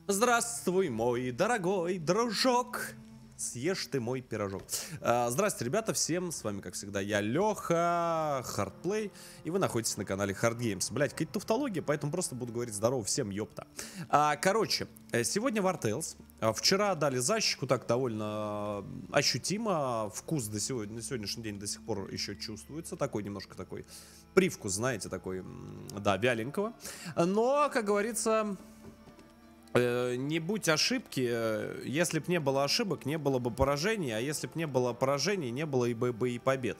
Здравствуй, мой дорогой дружок. Съешь ты мой пирожок. Здравствуйте, ребята, всем. С вами, как всегда, я, Леха, Hardplay. И вы находитесь на канале Hard Games. Блять, какая-то туфтология, поэтому просто буду говорить здорово всем, ёпта. Короче, сегодня War Tales. Вчера дали защику, так довольно ощутимо. Вкус на сегодняшний день до сих пор еще чувствуется. Такой немножко такой привкус, знаете, такой, да, вяленького. Но, как говорится... Не будь ошибки, если б не было ошибок, не было бы поражений, а если б не было поражений, не было бы и побед.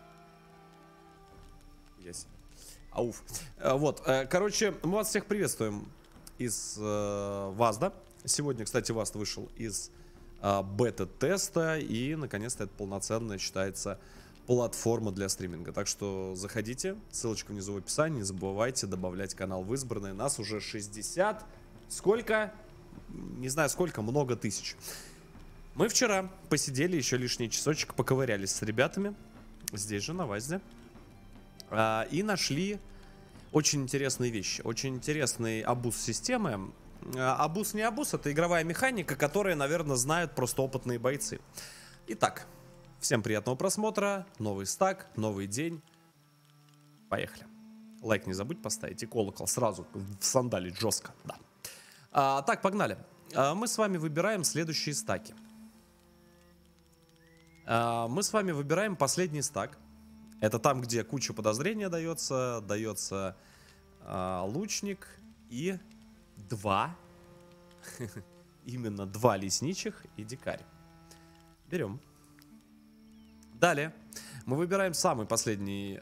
Ауф. Вот, короче, мы вас всех приветствуем из ВАЗда. Сегодня, кстати, ВАЗд вышел из бета-теста, и, наконец-то, это полноценная, считается, платформа для стриминга. Так что заходите, ссылочка внизу в описании, не забывайте добавлять канал в избранные. Нас уже 60... Сколько? Не знаю сколько, много тысяч. Мы вчера посидели еще лишний часочек, поковырялись с ребятами. Здесь же, на ВАЗде. И нашли очень интересные вещи. Очень интересный абуз системы. Абуз не абуз, это игровая механика, которую, наверное, знают просто опытные бойцы. Итак, всем приятного просмотра. Новый стак, новый день. Поехали. Лайк не забудь поставить и колокол сразу всандалить жестко. Да. Так, погнали. Мы с вами выбираем следующие стаки. Мы с вами выбираем последний стак. Это там, где куча подозрения дается. Дается лучник и два. Именно два лесничих и дикарь. Берем. Далее мы выбираем самый последний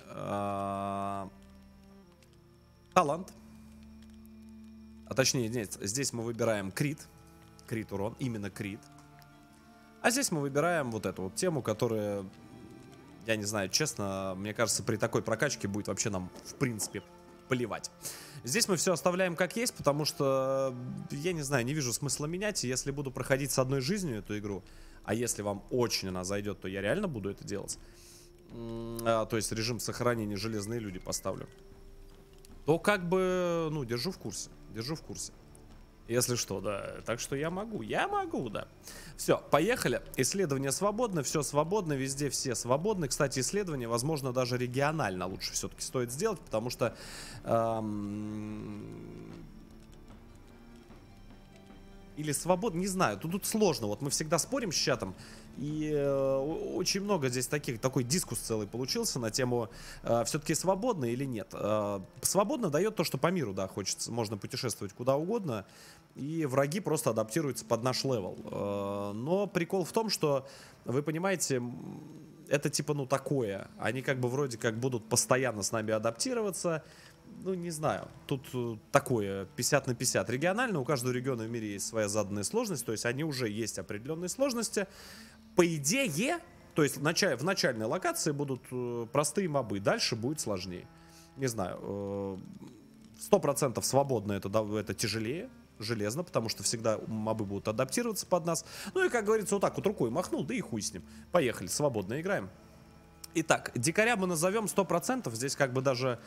талант. А точнее, нет, здесь мы выбираем крит. Крит урон, именно крит. А здесь мы выбираем вот эту вот тему, которая, я не знаю, честно, мне кажется, при такой прокачке будет вообще нам, в принципе, плевать. Здесь мы все оставляем как есть, потому что, я не знаю, не вижу смысла менять. И если буду проходить с одной жизнью эту игру, а если вам очень она зайдет, то я реально буду это делать. То есть режим сохранения железные люди поставлю. То как бы, ну, держу в курсе. Держу в курсе. Если что, да. Так что я могу, да. Все, поехали. Исследования свободны, все свободно, везде все свободны. Кстати, исследования, возможно, даже регионально лучше все-таки стоит сделать, потому что... Или свободно, не знаю, тут сложно. Вот мы всегда спорим с чатом. И очень много здесь такой дискус целый получился на тему, все-таки свободно или нет. Свободно дает то, что по миру, да, хочется, можно путешествовать куда угодно, и враги просто адаптируются под наш левел. Но прикол в том, что, вы понимаете, это типа, ну, такое. Они как бы вроде как будут постоянно с нами адаптироваться. Ну, не знаю, тут такое 50 на 50. Регионально, у каждого региона в мире есть своя заданная сложность, то есть они уже есть определенные сложности. По идее, то есть в начальной локации будут простые мобы, дальше будет сложнее. Не знаю, 100% свободно это тяжелее, железно, потому что всегда мобы будут адаптироваться под нас. Ну и, как говорится, вот так вот рукой махнул, да и хуй с ним. Поехали, свободно играем. Итак, дикаря мы назовем 100%. Здесь как бы даже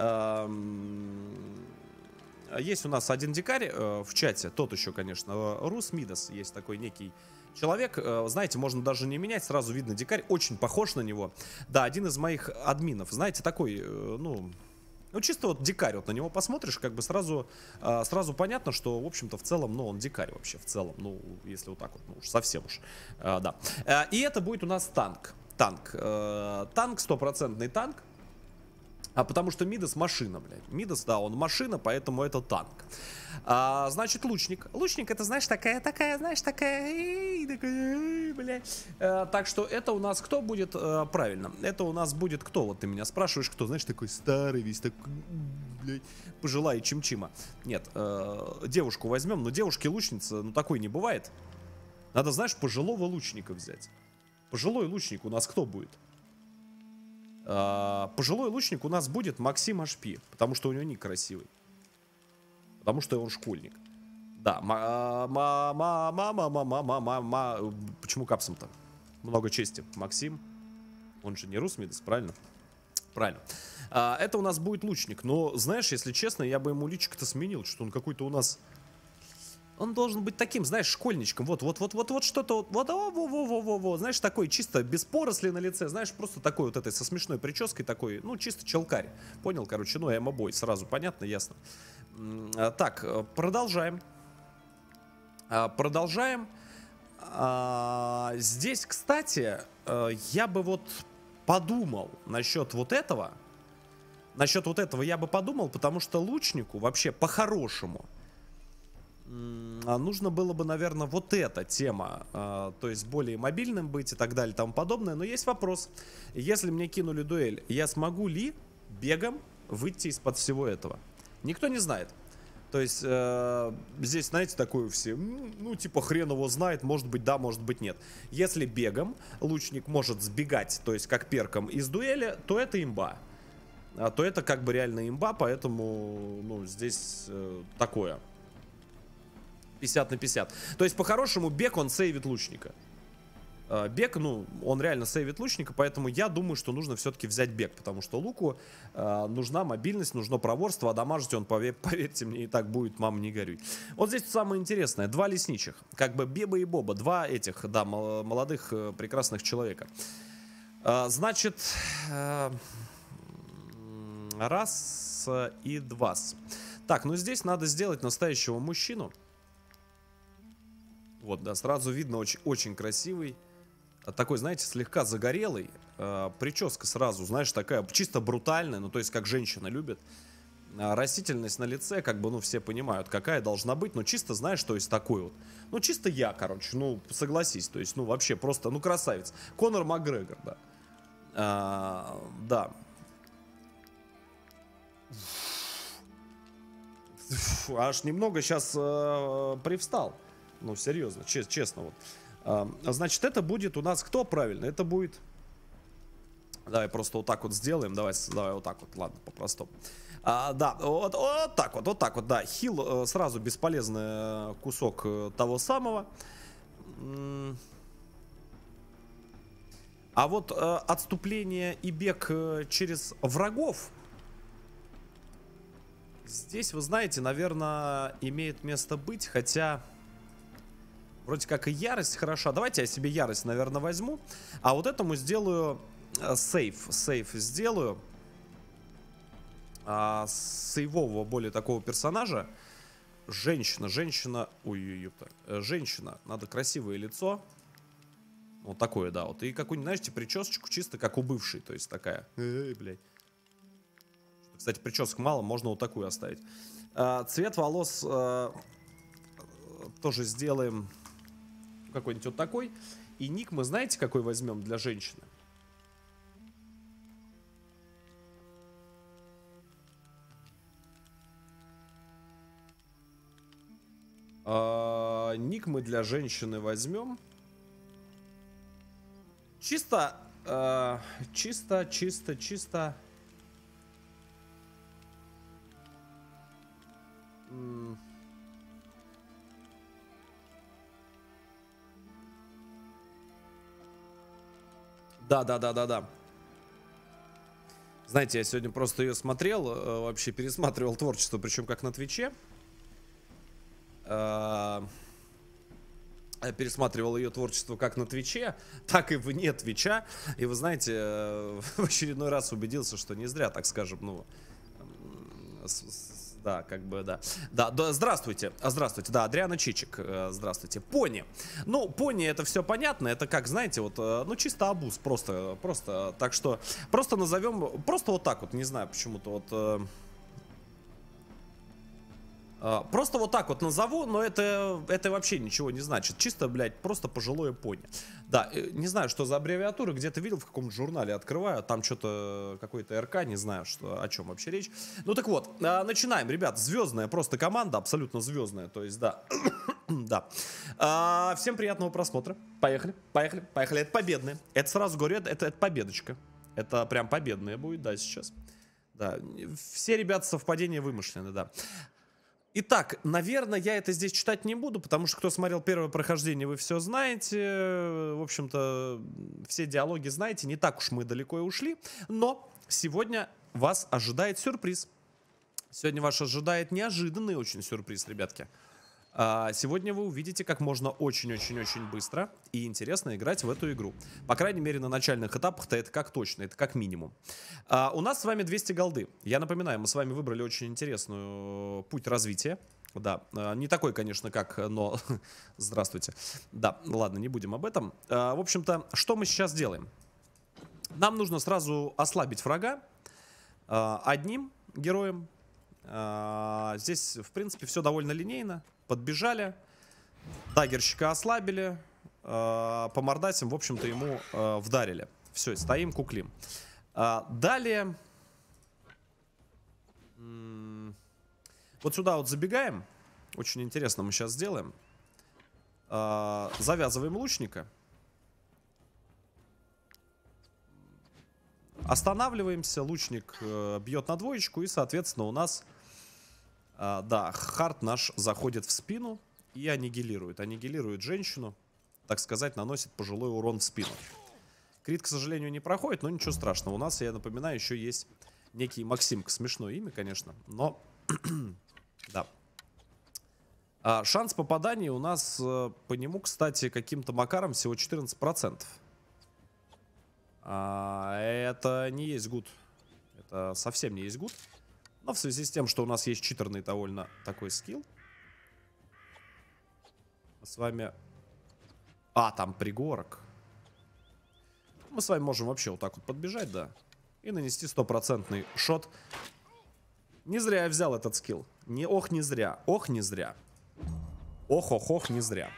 есть у нас один дикарь в чате. Тот еще, конечно, Рус Мидас. Есть такой некий человек. Знаете, можно даже не менять. Сразу видно дикарь. Очень похож на него. Да, один из моих админов. Знаете, такой, ну чисто вот дикарь. Вот на него посмотришь, как бы сразу понятно, что, в общем-то, в целом, ну, он дикарь вообще. В целом, ну, если вот так вот, ну, уж совсем уж. Да. И это будет у нас танк. Танк, стопроцентный танк. Потому что Мидас машина, блядь. Мидас, да, он машина, поэтому это танк. Значит, лучник. Лучник, это, знаешь, такая, блядь. Так что это у нас кто будет? Правильно, это у нас будет кто? Вот ты меня спрашиваешь, кто? Знаешь, такой старый весь, такой, блядь, пожилая чим-чима. Нет, девушку возьмем, но девушки-лучницы, ну, такой не бывает. Надо, знаешь, пожилого лучника взять. Пожилой лучник у нас кто будет? Пожилой лучник у нас будет Максим HP, потому что у него ник красивый. Потому что он школьник. Да, почему капсом-то? Много чести. Максим, он же не Русмидас, правильно? Правильно. Это у нас будет лучник. Но, знаешь, если честно, я бы ему личико-то сменил, что он какой-то у нас... Он должен быть таким, знаешь, школьничком. Вот что-то вот, знаешь, такой чисто без поросли на лице, знаешь, просто такой вот этой со смешной прической такой, ну, чисто челкарь. Понял, короче, ну, эмо-бой, сразу понятно, ясно. Так, продолжаем. Продолжаем. Здесь, кстати, я бы вот подумал насчет вот этого. Насчет вот этого я бы подумал, потому что лучнику вообще по-хорошему нужно было бы, наверное, вот эта тема, то есть более мобильным быть и так далее и тому подобное. Но есть вопрос. Если мне кинули дуэль, я смогу ли бегом выйти из-под всего этого? Никто не знает. То есть здесь, знаете, такое все, ну, типа, хрен его знает, может быть да, может быть нет. Если бегом лучник может сбегать, то есть как перком из дуэли, то это имба. То это как бы реально имба, поэтому, ну, здесь такое. 50 на 50. То есть, по-хорошему, бег, он сейвит лучника. Бег, ну, он реально сейвит лучника, поэтому я думаю, что нужно все-таки взять бег, потому что луку нужна мобильность, нужно проворство, а дамажить он, поверьте мне, и так будет, мама, не горюй. Вот здесь самое интересное, два лесничих, как бы Беба и Боба, два этих, да, молодых прекрасных человека. Значит, раз и два. Так, ну здесь надо сделать настоящего мужчину. Вот, да, сразу видно, очень, очень красивый. Такой, знаете, слегка загорелый. Прическа сразу, знаешь, такая чисто брутальная. Ну, то есть, как женщина любит. Растительность на лице, как бы, ну, все понимают, какая должна быть. Но чисто, знаешь, то есть, такой вот. Ну, чисто я, короче, ну, согласись. То есть, ну, вообще, просто, ну, красавец. Конор Макгрегор, да. Да. Аж немного сейчас привстал. Ну, серьезно, честно вот. Значит, это будет у нас кто правильно? Это будет... Давай просто вот так вот сделаем. Давай вот так вот, ладно, по-простому. Да, вот так вот, да. Хил сразу бесполезный кусок того самого. А вот отступление и бег через врагов... Здесь, вы знаете, наверное, имеет место быть, хотя... Вроде как и ярость хороша. Давайте я себе ярость, наверное, возьму. А вот этому сделаю сейф. Сейф сделаю. Сейвового более такого персонажа. Женщина. Ой-ой-ой. Женщина. Надо красивое лицо. Вот такое, да. Вот. И какую-нибудь, знаете, причесочку чисто как у бывшей. То есть такая. Блядь. Кстати, причесок мало. Можно вот такую оставить. Цвет волос тоже сделаем... Какой-нибудь вот такой. И ник мы знаете, какой возьмем для женщины? Ник мы для женщины возьмем. Чисто. Чисто. Да. Знаете, я сегодня просто ее смотрел, вообще пересматривал творчество, причем как на Твиче. Пересматривал ее творчество как на Твиче, так и вне Твича. И вы знаете, в очередной раз убедился, что не зря, так скажем, ну... Да, как бы, да. Да, здравствуйте, да, Адриана Чичик, здравствуйте. Пони. Ну, пони, это все понятно, это как, знаете, вот, ну, чисто абуз, просто, так что, просто назовем, просто вот так вот, не знаю, почему-то вот... Просто вот так вот назову, но это вообще ничего не значит. Чисто, блядь, просто пожилое пони. Да, не знаю, что за аббревиатура, где-то видел в каком-то журнале, открываю, там что-то, какой-то РК, не знаю, что, о чем вообще речь. Ну так вот, начинаем, ребят, звездная просто команда, абсолютно звездная, то есть, да. Да. Всем приятного просмотра. Поехали. Это победные. Это сразу говорю, это победочка. Это прям победная будет, да, сейчас. Да, все, ребята, совпадения вымышлены, да. Итак, наверное, я это здесь читать не буду, потому что кто смотрел первое прохождение, вы все знаете. В общем-то, все диалоги знаете, не так уж мы далеко и ушли. Но сегодня вас ожидает сюрприз. Сегодня вас ожидает неожиданный очень сюрприз, ребятки. Сегодня вы увидите, как можно очень-очень-очень быстро и интересно играть в эту игру. По крайней мере, на начальных этапах-то это как точно, это как минимум. У нас с вами 200 голды. Я напоминаю, мы с вами выбрали очень интересную путь развития. Да, не такой, конечно, как, но... Здравствуйте. Да, ладно, не будем об этом. В общем-то, что мы сейчас делаем? Нам нужно сразу ослабить врага одним героем. Здесь, в принципе, все довольно линейно. Подбежали, даггерщика ослабили, по мордасям, в общем-то, ему вдарили. Все, стоим, куклим. Далее, вот сюда вот забегаем. Очень интересно мы сейчас сделаем. Завязываем лучника. Останавливаемся, лучник бьет на двоечку, и, соответственно, у нас... да, хард наш заходит в спину и аннигилирует. Аннигилирует женщину, так сказать, наносит пожилой урон в спину. Крит, к сожалению, не проходит, но ничего страшного. У нас, я напоминаю, еще есть некий Максимка. Смешное имя, конечно, но... да. Шанс попадания у нас по нему, кстати, каким-то макаром всего 14%. Это не есть гуд. Это совсем не есть гуд. Но в связи с тем, что у нас есть читерный довольно такой скилл, мы с вами... там пригорок. Мы с вами можем вообще вот так вот подбежать, да, и нанести 100% шот. Не зря я взял этот скилл. Ох, не зря. Ох, не зря. Ох, не зря.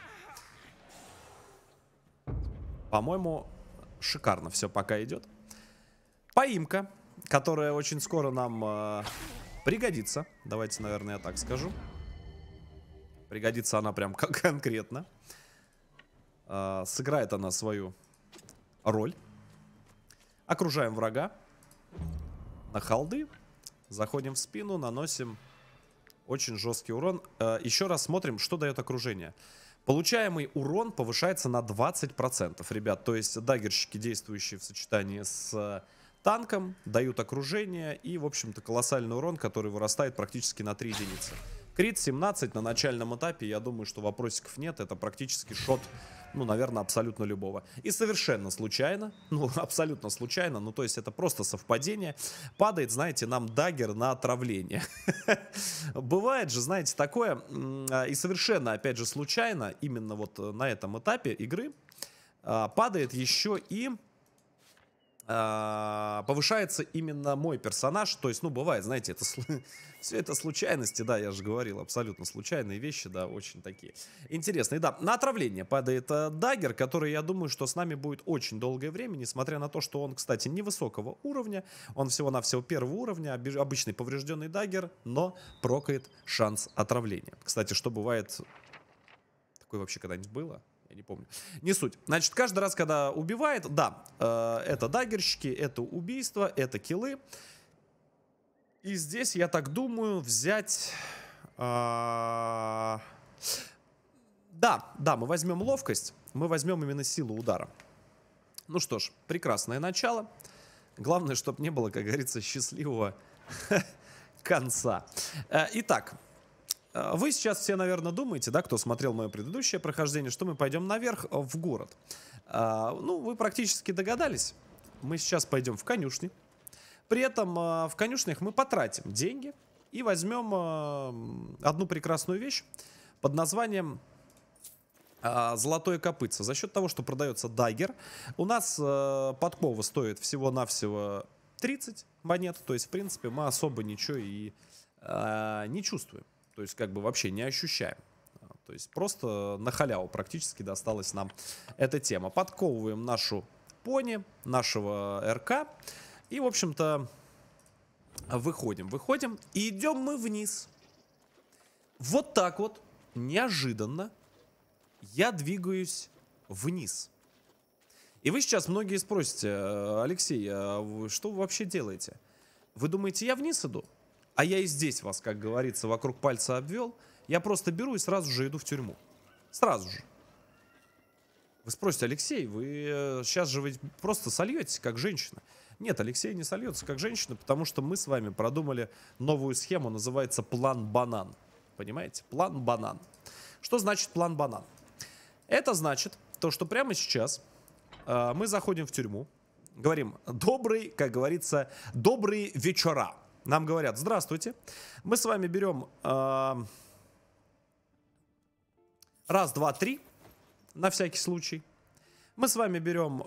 По-моему, шикарно все пока идет. Поимка, которая очень скоро нам пригодится. Давайте, наверное, я так скажу. Пригодится она прям конкретно. Сыграет она свою роль. Окружаем врага. На холды. Заходим в спину, наносим очень жесткий урон. Еще раз смотрим, что дает окружение. Получаемый урон повышается на 20%, ребят. То есть даггерщики, действующие в сочетании с танком, дают окружение и, в общем-то, колоссальный урон, который вырастает практически на 3 единицы. Крит 17 на начальном этапе, я думаю, что вопросиков нет. Это практически шот, ну, наверное, абсолютно любого. И совершенно случайно, ну, абсолютно случайно, ну, то есть это просто совпадение, падает, знаете, нам даггер на отравление. Бывает же, знаете, такое, и совершенно, опять же, случайно, именно вот на этом этапе игры, падает еще и... повышается именно мой персонаж. То есть, ну, бывает, знаете, это все это случайности, да, я же говорил, абсолютно случайные вещи, да, очень такие интересные. Да, на отравление падает даггер, который, я думаю, что с нами будет очень долгое время, несмотря на то, что он, кстати, невысокого уровня, он всего-навсего первого уровня, обычный поврежденный даггер, но прокает шанс отравления. Кстати, что бывает... Такое вообще когда-нибудь было? Я не помню. Не суть. Значит, каждый раз, когда убивает, да, это даггерщики, это убийство, это киллы. И здесь, я так думаю, взять... Да, мы возьмем ловкость, мы возьмем именно силу удара. Ну что ж, прекрасное начало. Главное, чтобы не было, как говорится, счастливого конца. Итак... Вы сейчас все, наверное, думаете, да, кто смотрел мое предыдущее прохождение, что мы пойдем наверх в город. Ну, вы практически догадались. Мы сейчас пойдем в конюшни. При этом в конюшнях мы потратим деньги и возьмем одну прекрасную вещь под названием золотое копытце. За счет того, что продается даггер, у нас подкова стоит всего-навсего 30 монет. То есть, в принципе, мы особо ничего и не чувствуем. То есть, как бы вообще не ощущаем. То есть, просто на халяву практически досталась нам эта тема. Подковываем нашу пони, нашего РК. И, в общем-то, выходим. И идем мы вниз. Вот так вот, неожиданно, я двигаюсь вниз. И вы сейчас многие спросите: Алексей, что вы вообще делаете? Вы думаете, я вниз иду? А я и здесь вас, как говорится, вокруг пальца обвел. Я просто беру и сразу же иду в тюрьму. Сразу же. Вы спросите: Алексей, вы сейчас же вы просто сольетесь, как женщина. Нет, Алексей не сольется, как женщина, потому что мы с вами продумали новую схему, называется план банан. Понимаете? План банан. Что значит план банан? Это значит то, что прямо сейчас мы заходим в тюрьму, говорим добрый, как говорится, добрые вечера. Нам говорят: здравствуйте, мы с вами берем раз, два, три, на всякий случай. Мы с вами берем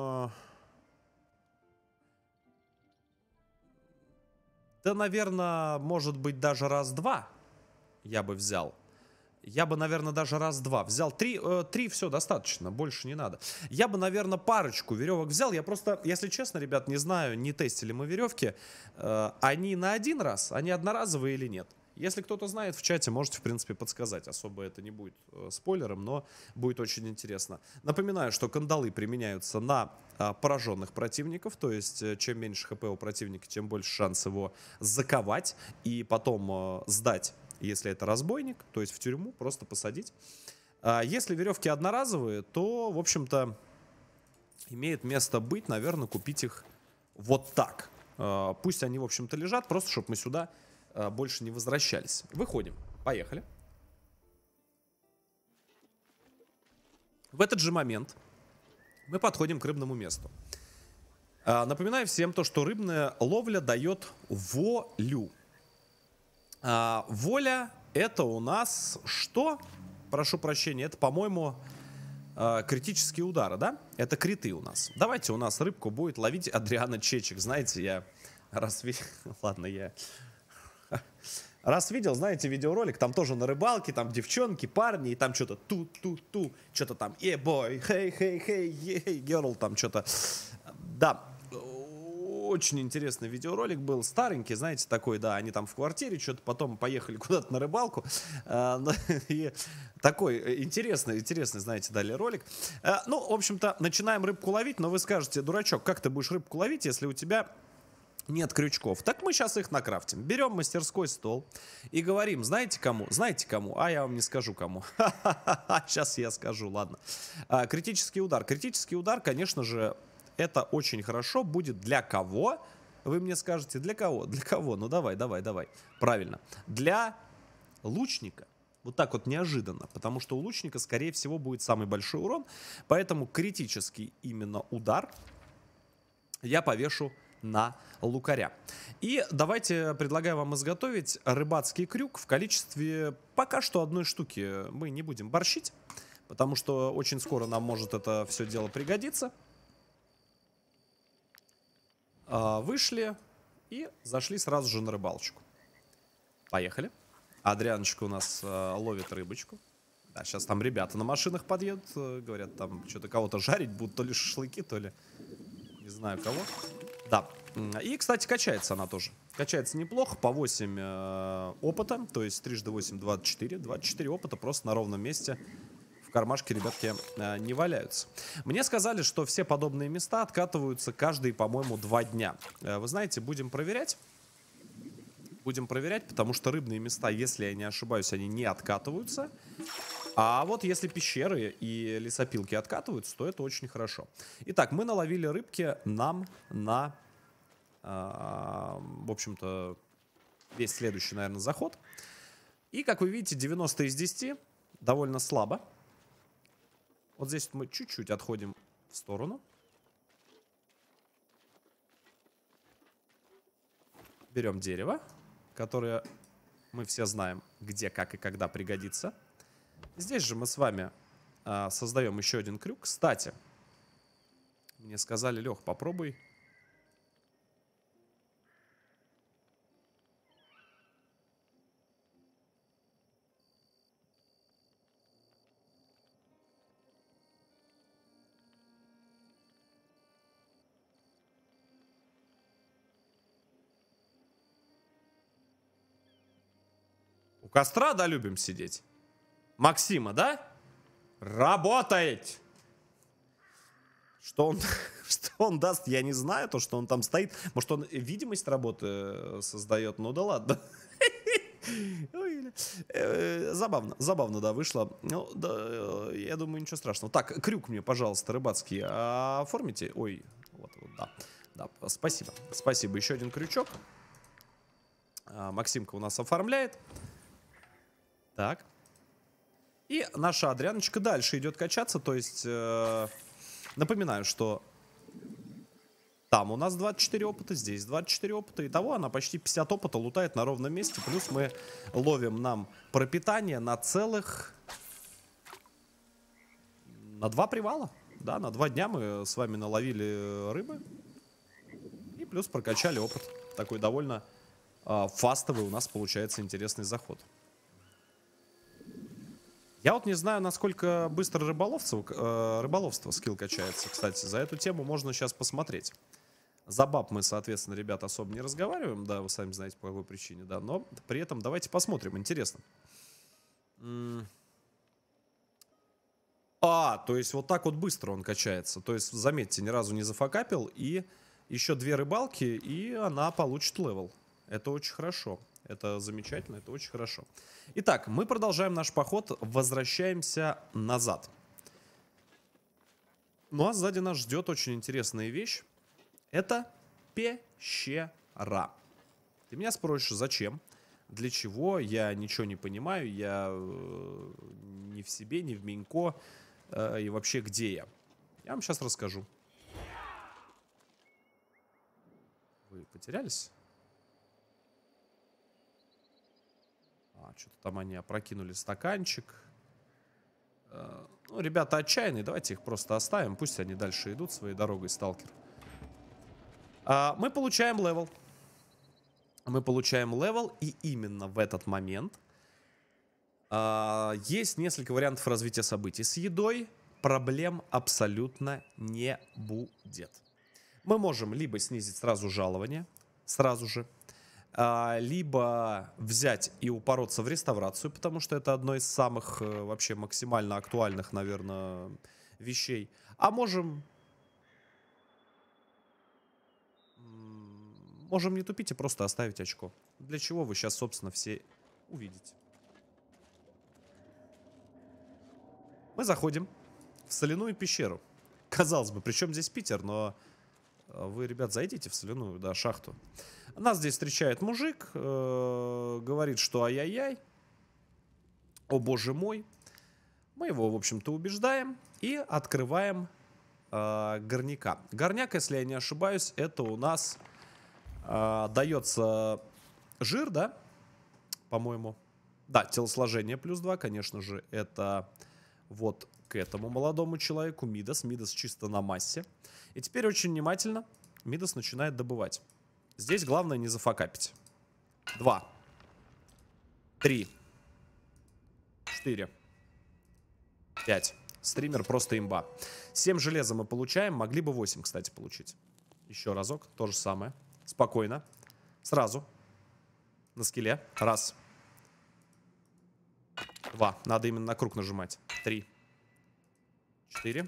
да, наверное, может быть, даже раз-два я бы взял. Я бы, наверное, даже раз-два взял. Три все достаточно, больше не надо. Я бы, наверное, парочку веревок взял. Я просто, если честно, ребят, не знаю, не тестили мы веревки. Они на один раз, они одноразовые или нет. Если кто-то знает, в чате можете, в принципе, подсказать. Особо это не будет спойлером, но будет очень интересно. Напоминаю, что кандалы применяются на пораженных противников. То есть, чем меньше хп у противника, тем больше шанс его заковать и потом сдать. Если это разбойник, то есть в тюрьму, просто посадить. Если веревки одноразовые, то, в общем-то, имеет место быть, наверное, купить их вот так. Пусть они, в общем-то, лежат, просто чтобы мы сюда больше не возвращались. Выходим. Поехали. В этот же момент мы подходим к рыбному месту. Напоминаю всем то, что рыбная ловля дает волю. Воля — это у нас что? Прошу прощения, это, по-моему, критические удары, да? Это криты у нас. Давайте у нас рыбку будет ловить Адриана Чечек. Знаете, я раз видел... Ладно, я... Раз видел, знаете, видеоролик, там тоже на рыбалке, там девчонки, парни, и там что-то ту-ту-ту, что-то там, бой, хей, герл, там что-то. Да. Очень интересный видеоролик был, старенький, знаете, такой, да, они там в квартире, что-то потом поехали куда-то на рыбалку, и такой интересный, знаете, дали ролик. Ну, в общем-то, начинаем рыбку ловить, но вы скажете: дурачок, как ты будешь рыбку ловить, если у тебя нет крючков? Так мы сейчас их накрафтим. Берем мастерской стол и говорим: знаете кому? Знаете кому? А я вам не скажу кому. Сейчас я скажу, ладно. Критический удар. Критический удар, конечно же, это очень хорошо будет для кого? Вы мне скажете, для кого? Для кого? Ну давай. Правильно. Для лучника. Вот так вот неожиданно. Потому что у лучника, скорее всего, будет самый большой урон. Поэтому критический именно удар я повешу на лукаря. И давайте предлагаю вам изготовить рыбацкий крюк в количестве пока что одной штуки. Мы не будем борщить, потому что очень скоро нам может это все дело пригодиться. Вышли и зашли сразу же на рыбалочку. Поехали. Адрианочка у нас ловит рыбочку. Да, сейчас там ребята на машинах подъедут. Говорят, там что-то кого-то жарить будут. То ли шашлыки, то ли не знаю кого. Да. И, кстати, качается она тоже. Качается неплохо. По 8 опыта. То есть 3 × 8 — 24. 24 опыта просто на ровном месте. В кармашке, ребятки, не валяются. Мне сказали, что все подобные места откатываются каждые, по-моему, 2 дня. Вы знаете, будем проверять. Будем проверять, потому что рыбные места, если я не ошибаюсь, они не откатываются. А вот если пещеры и лесопилки откатываются, то это очень хорошо. Итак, мы наловили рыбки нам на, в общем-то, весь следующий, наверное, заход. И, как вы видите, 90 из 10 довольно слабо. Вот здесь мы чуть-чуть отходим в сторону. Берем дерево, которое мы все знаем, где, как и когда пригодится. Здесь же мы с вами создаем еще один крюк. Кстати, мне сказали: Лех, попробуй. У костра, да, любим сидеть? Максима, да? Работает! Что он даст, я не знаю. То, что он там стоит. Может, он видимость работы создает? Ну да ладно. Забавно, да, вышло. Ну, да, я думаю, ничего страшного. Так, крюк мне, пожалуйста, рыбацкий оформите. Ой, вот, да, спасибо. Спасибо, еще один крючок. Максимка у нас оформляет. Так. И наша Адрианочка дальше идет качаться. То есть, напоминаю, что там у нас 24 опыта, здесь 24 опыта. Итого она почти 50 опыта лутает на ровном месте. Плюс мы ловим нам пропитание на целых... На 2 привала. Да, на 2 дня мы с вами наловили рыбы. И плюс прокачали опыт. Такой довольно фастовый у нас получается интересный заход. Я вот не знаю, насколько быстро рыболовство скилл качается. Кстати, за эту тему можно сейчас посмотреть. За баб мы, соответственно, ребят, особо не разговариваем. Да, вы сами знаете, по какой причине. Да, но при этом давайте посмотрим. Интересно. То есть вот так вот быстро он качается. То есть, заметьте, ни разу не зафакапил. И еще 2 рыбалки, и она получит левел. Это очень хорошо. Это замечательно, это очень хорошо. Итак, мы продолжаем наш поход. Возвращаемся назад. Ну а сзади нас ждет очень интересная вещь. Это пещера. Ты меня спросишь, зачем? Для чего? Я ничего не понимаю. Я не в себе, не в Минько. И вообще, где я? Я вам сейчас расскажу. Вы потерялись? Что-то там они опрокинули стаканчик. Ну, ребята отчаянные. Давайте их просто оставим. Пусть они дальше идут своей дорогой, сталкер. Мы получаем левел. Мы получаем левел. И именно в этот момент есть несколько вариантов развития событий. С едой проблем абсолютно не будет. Мы можем либо снизить сразу жалование. Сразу же. Либо взять и упороться в реставрацию, потому что это одно из самых вообще максимально актуальных, наверное, вещей. А можем не тупить и просто оставить очко. Для чего вы сейчас, собственно, все увидите. Мы заходим в соляную пещеру. Казалось бы, причем здесь Питер, но вы, ребят, зайдите в соляную, да, шахту. Нас здесь встречает мужик, говорит, что ай-яй-яй, о боже мой. Мы его, в общем-то, убеждаем и открываем горняка. Горняк, если я не ошибаюсь, это у нас дается жир, да, по-моему. Да, телосложение +2, конечно же, это вот к этому молодому человеку Мидас. Мидас чисто на массе. И теперь очень внимательно Мидас начинает добывать. Здесь главное не зафакапить. 2, 3, 4, 5. Стример просто имба. 7 железа мы получаем. Могли бы 8, кстати, получить. Еще разок. То же самое. Спокойно. Сразу. На скилле. 1. 2. Надо именно на круг нажимать. 3. 4.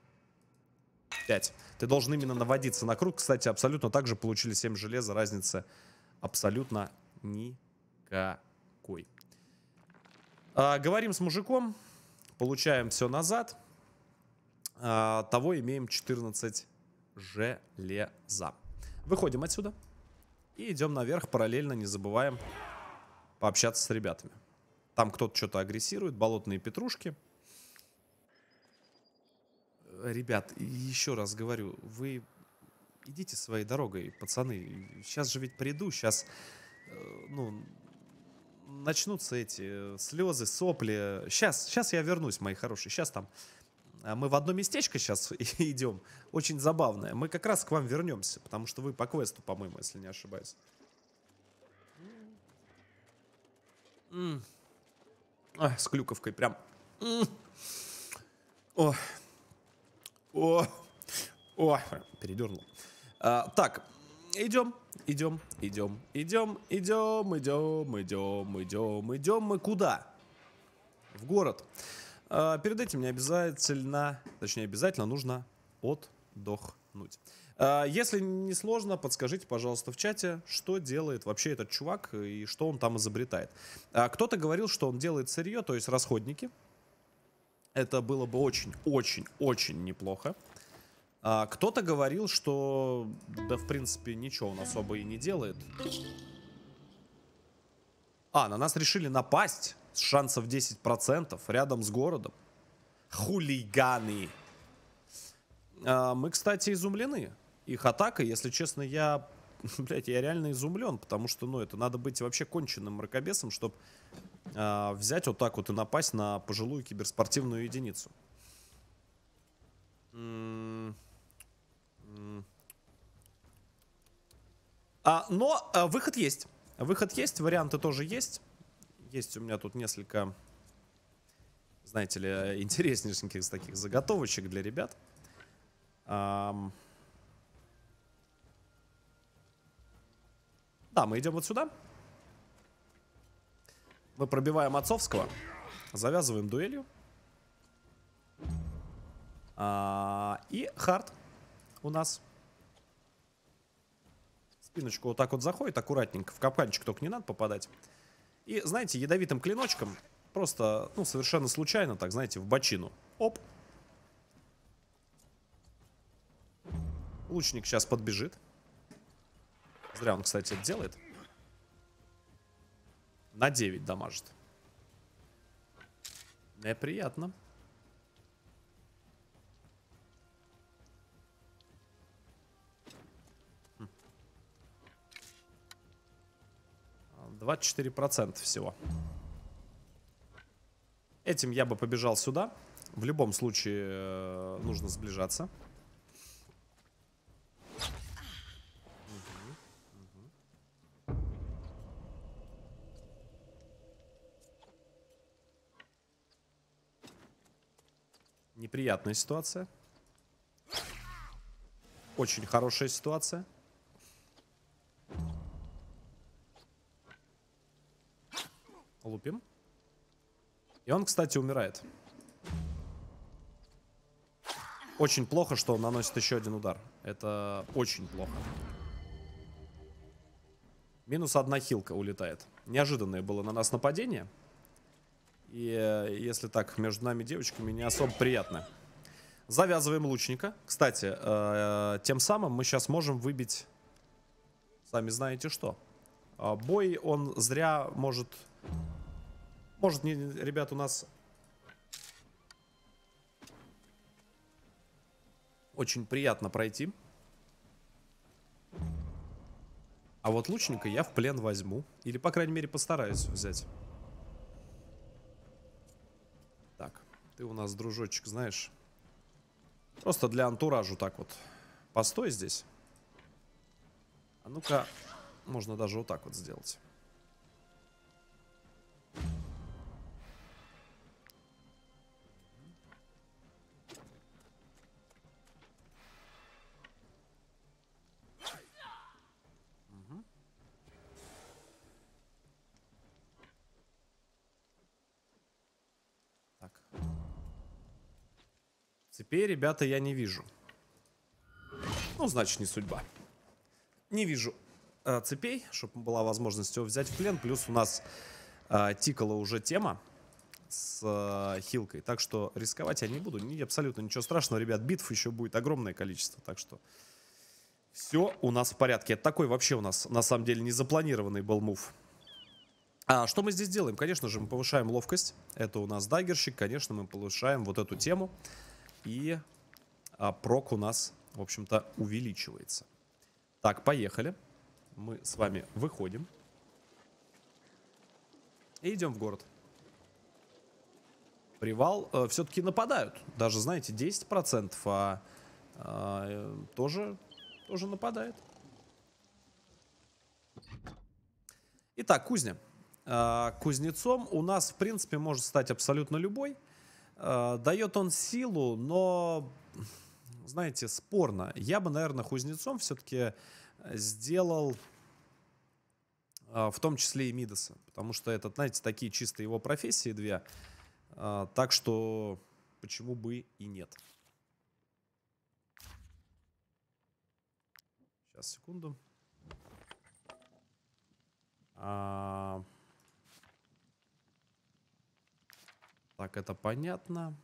5. Ты должен именно наводиться на круг. Кстати, абсолютно так же получили 7 железа. Разницы абсолютно никакой. Говорим с мужиком. Получаем все назад. Того имеем 14 железа. Выходим отсюда. И идем наверх. Параллельно не забываем пообщаться с ребятами. Там кто-то что-то агрессирует. Болотные петрушки. Ребят, еще раз говорю, вы идите своей дорогой, пацаны. Сейчас же ведь приду, сейчас, ну, начнутся эти слезы, сопли. Сейчас я вернусь, мои хорошие. Сейчас там мы в одно местечко сейчас идем, очень забавное. Мы как раз к вам вернемся, потому что вы по квесту, по-моему, если не ошибаюсь. С клюковкой прям. О, передернул. Так, идем мы куда? В город. Перед этим не обязательно, точнее обязательно нужно отдохнуть. Если не сложно, подскажите, пожалуйста, в чате, что делает вообще этот чувак и что он там изобретает. Кто-то говорил, что он делает сырье, то есть расходники. Это было бы очень неплохо. Кто-то говорил, что, да, в принципе, ничего он особо и не делает. На нас решили напасть. Шансов 10% рядом с городом. Хулиганы. Мы, кстати, изумлены. Их атака, если честно, я... Блять, я реально изумлен, потому что, ну, это надо быть вообще конченным мракобесом, чтобы взять вот так вот и напасть на пожилую киберспортивную единицу. Но выход есть. Выход есть, варианты тоже есть. Есть у меня тут несколько, знаете ли, интереснейших таких заготовочек для ребят. Да, мы идем вот сюда. Мы пробиваем отцовского. Завязываем дуэлью. И хард у нас. Спиночку вот так вот заходит аккуратненько. В капканчик только не надо попадать. И, знаете, ядовитым клиночком просто, ну, совершенно случайно, так, знаете, в бочину. Оп. Лучник сейчас подбежит. Зря он, кстати, это делает. На 9 дамажит. Неприятно. Хм. 24% всего. Этим я бы побежал сюда. В любом случае нужно сближаться. Неприятная ситуация. Очень хорошая ситуация. Лупим. И он, кстати, умирает. Очень плохо, что он наносит еще один удар. Это очень плохо. Минус 1 хилка улетает. Неожиданное было на нас нападение. И если так, между нами девочками не особо приятно. Завязываем лучника. Кстати, тем самым мы сейчас можем выбить, сами знаете что. Бой, он зря может... Может, не, ребят, у нас... Очень приятно пройти. А вот лучника я в плен возьму. Или, по крайней мере, постараюсь взять. Так, ты у нас, дружочек, знаешь... Просто для антуражу так вот. Постой здесь. А ну-ка, можно даже вот так вот сделать. Угу. Так. Цепей, ребята, я не вижу. Ну, значит, не судьба. Не вижу цепей, чтобы была возможность его взять в плен. Плюс у нас тикала уже тема с хилкой. Так что рисковать я не буду. Абсолютно ничего страшного, ребят. Битв еще будет огромное количество. Так что все у нас в порядке. Это такой вообще у нас, на самом деле, незапланированный был мув. Что мы здесь делаем? Конечно же, мы повышаем ловкость. Это у нас даггерщик. Конечно, мы повышаем вот эту тему. И прок у нас, в общем-то, увеличивается. Так, поехали. Мы с вами выходим. И идем в город. Привал. Все-таки нападают. Даже, знаете, 10%, тоже нападает. Итак, кузня. Кузнецом у нас, в принципе, может стать абсолютно любой. Дает он силу, но, знаете, спорно. Я бы, наверное, кузнецом все-таки сделал в том числе и Мидаса. Потому что это, знаете, такие чисто его профессии две. Так что почему бы и нет. Сейчас, секунду. Так, это понятно.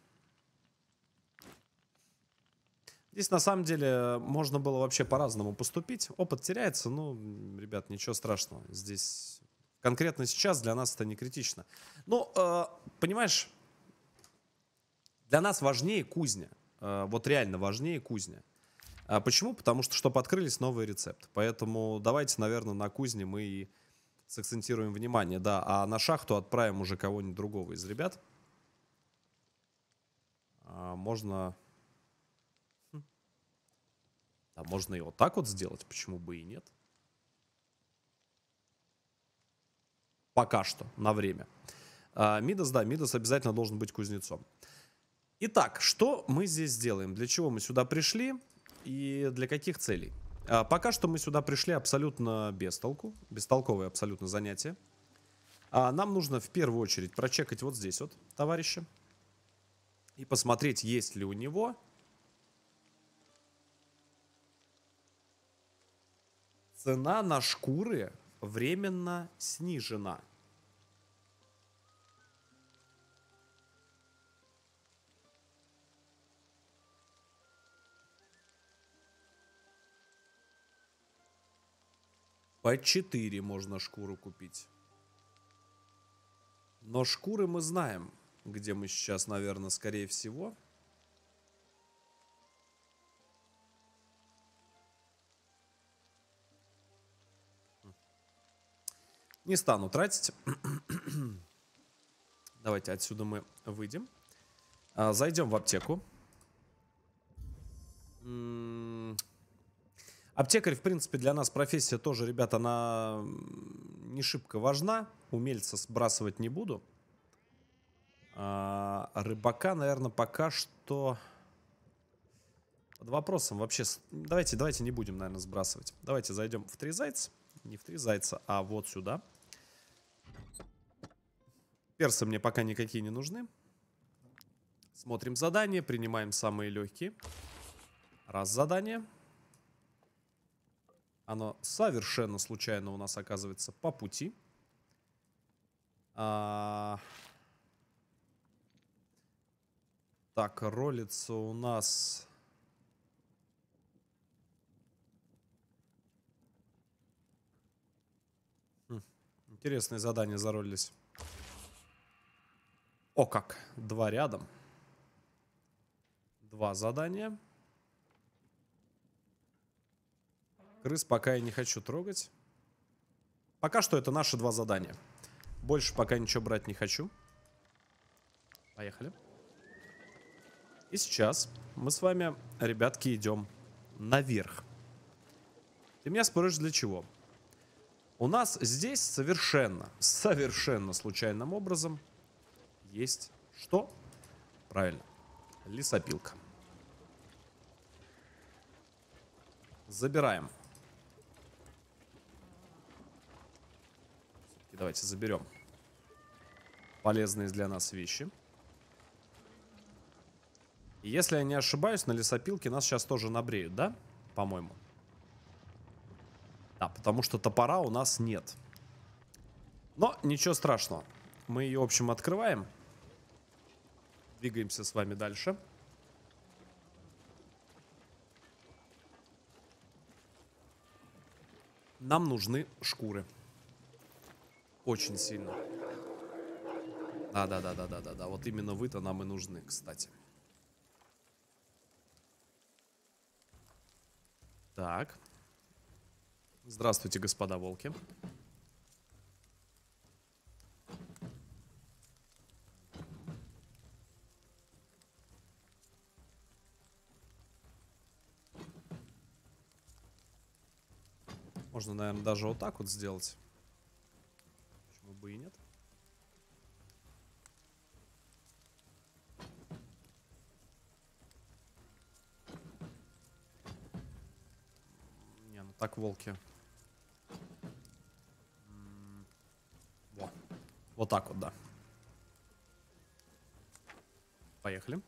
Здесь, на самом деле, можно было вообще по-разному поступить. Опыт теряется, ну, ребят, ничего страшного. Здесь Конкретно сейчас для нас это не критично. Но, понимаешь, для нас важнее кузня. Вот реально важнее кузня. Почему? Потому что, чтобы открылись новые рецепты. Поэтому давайте, наверное, на кузне мы и сакцентируем внимание. Да, а на шахту отправим уже кого-нибудь другого из ребят. Можно... Да, можно и вот так вот сделать. Почему бы и нет? Пока что, на время. Мидас, да, Мидас обязательно должен быть кузнецом. Итак, что мы здесь делаем? Для чего мы сюда пришли и для каких целей? Пока что мы сюда пришли абсолютно без толку. Бестолковое абсолютно занятие. Нам нужно в первую очередь прочекать вот здесь вот товарища. И посмотреть, есть ли у него... Цена на шкуры временно снижена. По 4 можно шкуру купить. Но шкуры мы знаем, где мы сейчас, наверное, скорее всего. Не стану тратить. Давайте отсюда мы выйдем. Зайдем в аптеку. Аптекарь, в принципе, для нас профессия тоже, ребята, она не шибко важна. Умельца сбрасывать не буду. Рыбака, наверное, пока что... Под вопросом вообще... Давайте не будем, наверное, сбрасывать. Давайте зайдем в 3 зайца. Не в 3 зайца, а вот сюда. Персы мне пока никакие не нужны. Смотрим задания, принимаем самые легкие. Раз задание. Оно совершенно случайно у нас оказывается по пути. Так, ролится у нас... Интересные задания заролились. О как, 2 рядом. 2 задания. Крыс пока я не хочу трогать. Пока что это наши 2 задания. Больше пока ничего брать не хочу. Поехали. И сейчас мы с вами, ребятки, идем наверх. Ты меня спрашиваешь, для чего? У нас здесь совершенно случайным образом есть что? Правильно, лесопилка. Забираем. Давайте заберем полезные для нас вещи. И если я не ошибаюсь, на лесопилке нас сейчас тоже набреют, да? По-моему. Да, потому что топора у нас нет. Но ничего страшного. Мы ее, в общем, открываем. Двигаемся с вами дальше. Нам нужны шкуры. Очень сильно. Да. Вот именно вы-то нам и нужны, кстати. Так. Здравствуйте, господа волки. Можно, наверное, даже вот так вот сделать. Почему бы и нет? Не, ну так волки. Вот так вот, да. Поехали.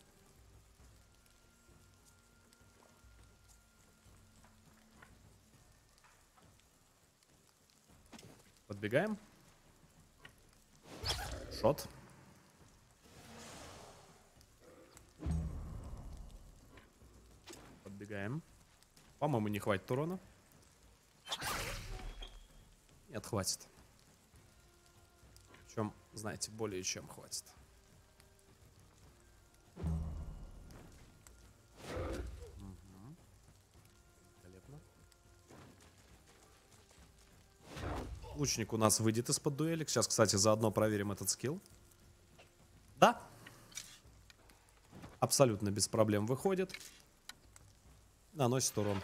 Подбегаем. Шот. Подбегаем. По-моему, не хватит урона. Нет, хватит. знаете, более чем хватит. Мгм. Великолепно. Лучник у нас выйдет из-под дуэли. Сейчас, кстати, заодно проверим этот скилл. Да. Абсолютно без проблем выходит. Наносит урон.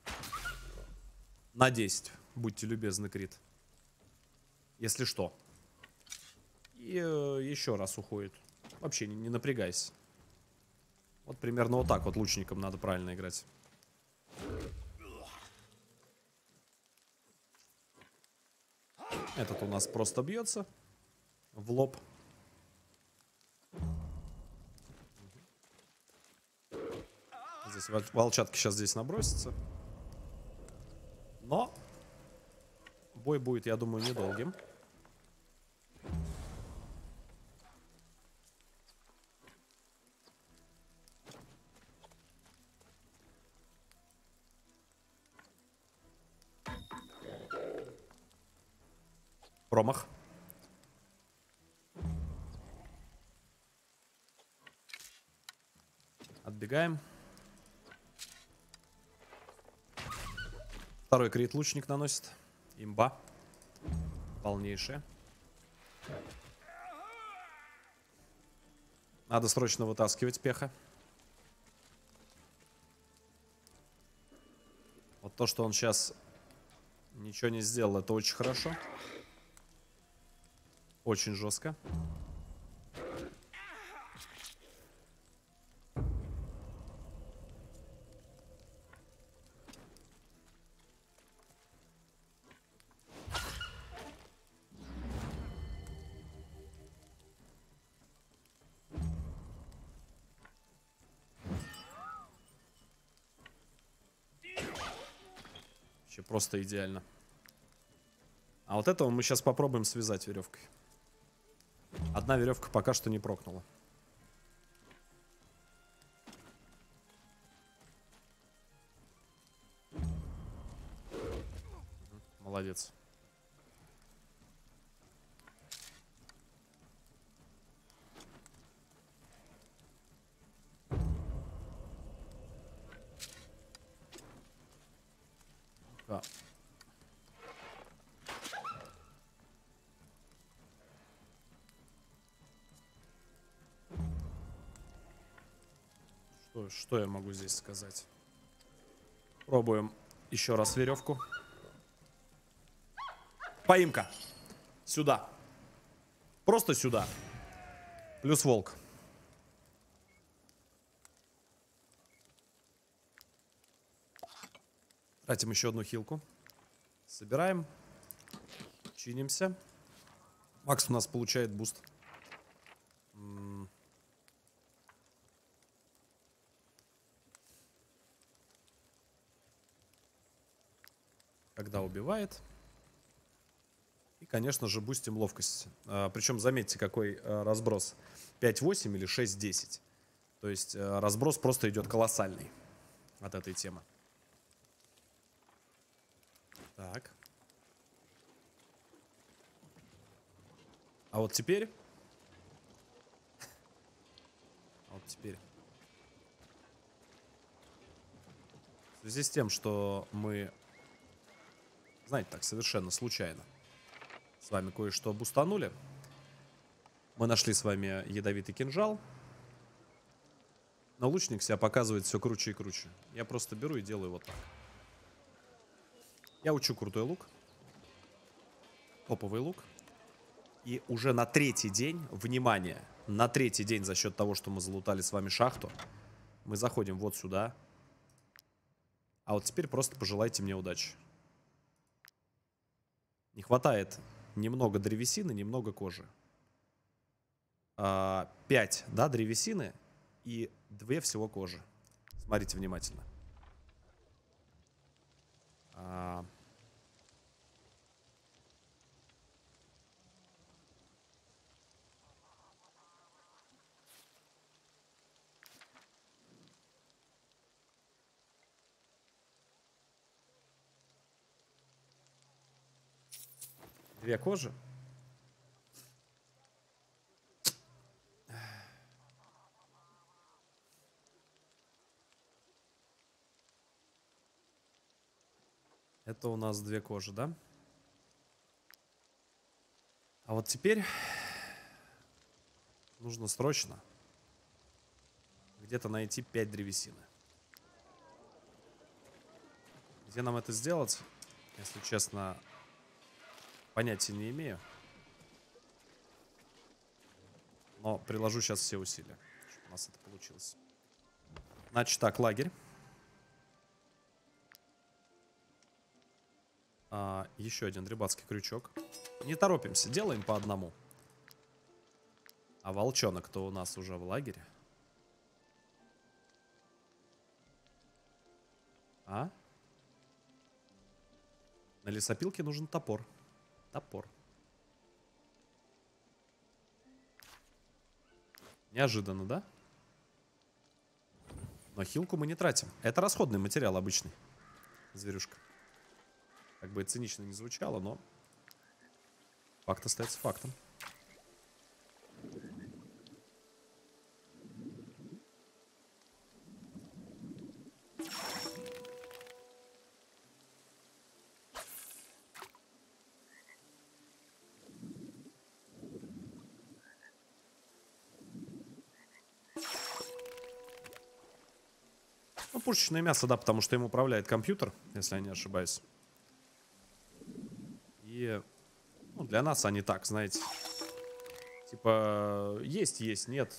На 10. Будьте любезны, крит. Если что. И еще раз уходит. Вообще не напрягайся. Вот примерно вот так вот лучником надо правильно играть. Этот у нас просто бьется в лоб. Здесь волчатки сейчас здесь набросятся. Но бой будет, я думаю, недолгим. Промах. Отбегаем. Второй крит лучник наносит. Имба. Полнейшая. Надо срочно вытаскивать пеха. Вот то, что он сейчас ничего не сделал, это очень хорошо. Очень жестко. Вообще просто идеально. А вот этого мы сейчас попробуем связать веревкой. Одна веревка пока что не прокнула. Молодец. Да. Что я могу здесь сказать? Пробуем еще раз веревку. Поимка. Сюда. Просто сюда. Плюс волк. Тратим еще одну хилку. Собираем. Чинимся. Макс у нас получает буст. Когда убивает. И, конечно же, бустим ловкость. Причем, заметьте, какой разброс. 5-8 или 6-10. То есть разброс просто идет колоссальный от этой темы. Так. А вот теперь... В связи с тем, что мы, знаете, так, совершенно случайно с вами кое-что бустанули. Мы нашли с вами ядовитый кинжал. Но лучник себя показывает все круче и круче. Я просто беру и делаю вот так. Я учу крутой лук. Топовый лук. И уже на третий день, внимание, на третий день за счет того, что мы залутали с вами шахту, мы заходим вот сюда. А вот теперь просто пожелайте мне удачи. Не хватает немного древесины, немного кожи. 5, да, древесины и 2 всего кожи. Смотрите внимательно. Две кожи. Это у нас 2 кожи, да? А вот теперь нужно срочно где-то найти 5 древесины. Где нам это сделать? Если честно, понятия не имею. Но приложу сейчас все усилия, чтобы у нас это получилось. Значит так, лагерь. Еще один рыбацкий крючок. Не торопимся, делаем по одному. А волчонок-то у нас уже в лагере. А? На лесопилке нужен топор. Топор. Неожиданно, да? Но хилку мы не тратим. Это расходный материал обычный. Зверюшка. Как бы цинично не звучало, но факт остается фактом. Ну, пушечное мясо, да, потому что им управляет компьютер, если я не ошибаюсь. И ну, для нас они так, знаете, типа есть, нет.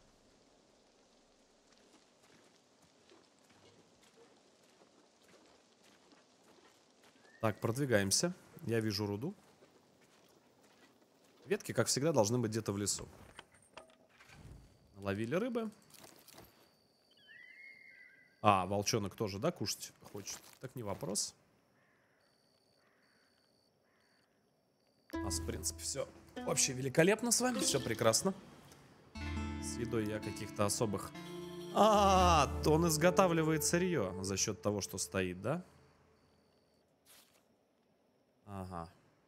Так, продвигаемся. Я вижу руду. Ветки, как всегда, должны быть где-то в лесу. Ловили рыбы. Волчонок тоже, да, кушать хочет? Так не вопрос. У нас, в принципе, все вообще великолепно с вами. Все прекрасно. С едой я каких-то особых... Он изготавливает сырье за счет того, что стоит, да? Ага.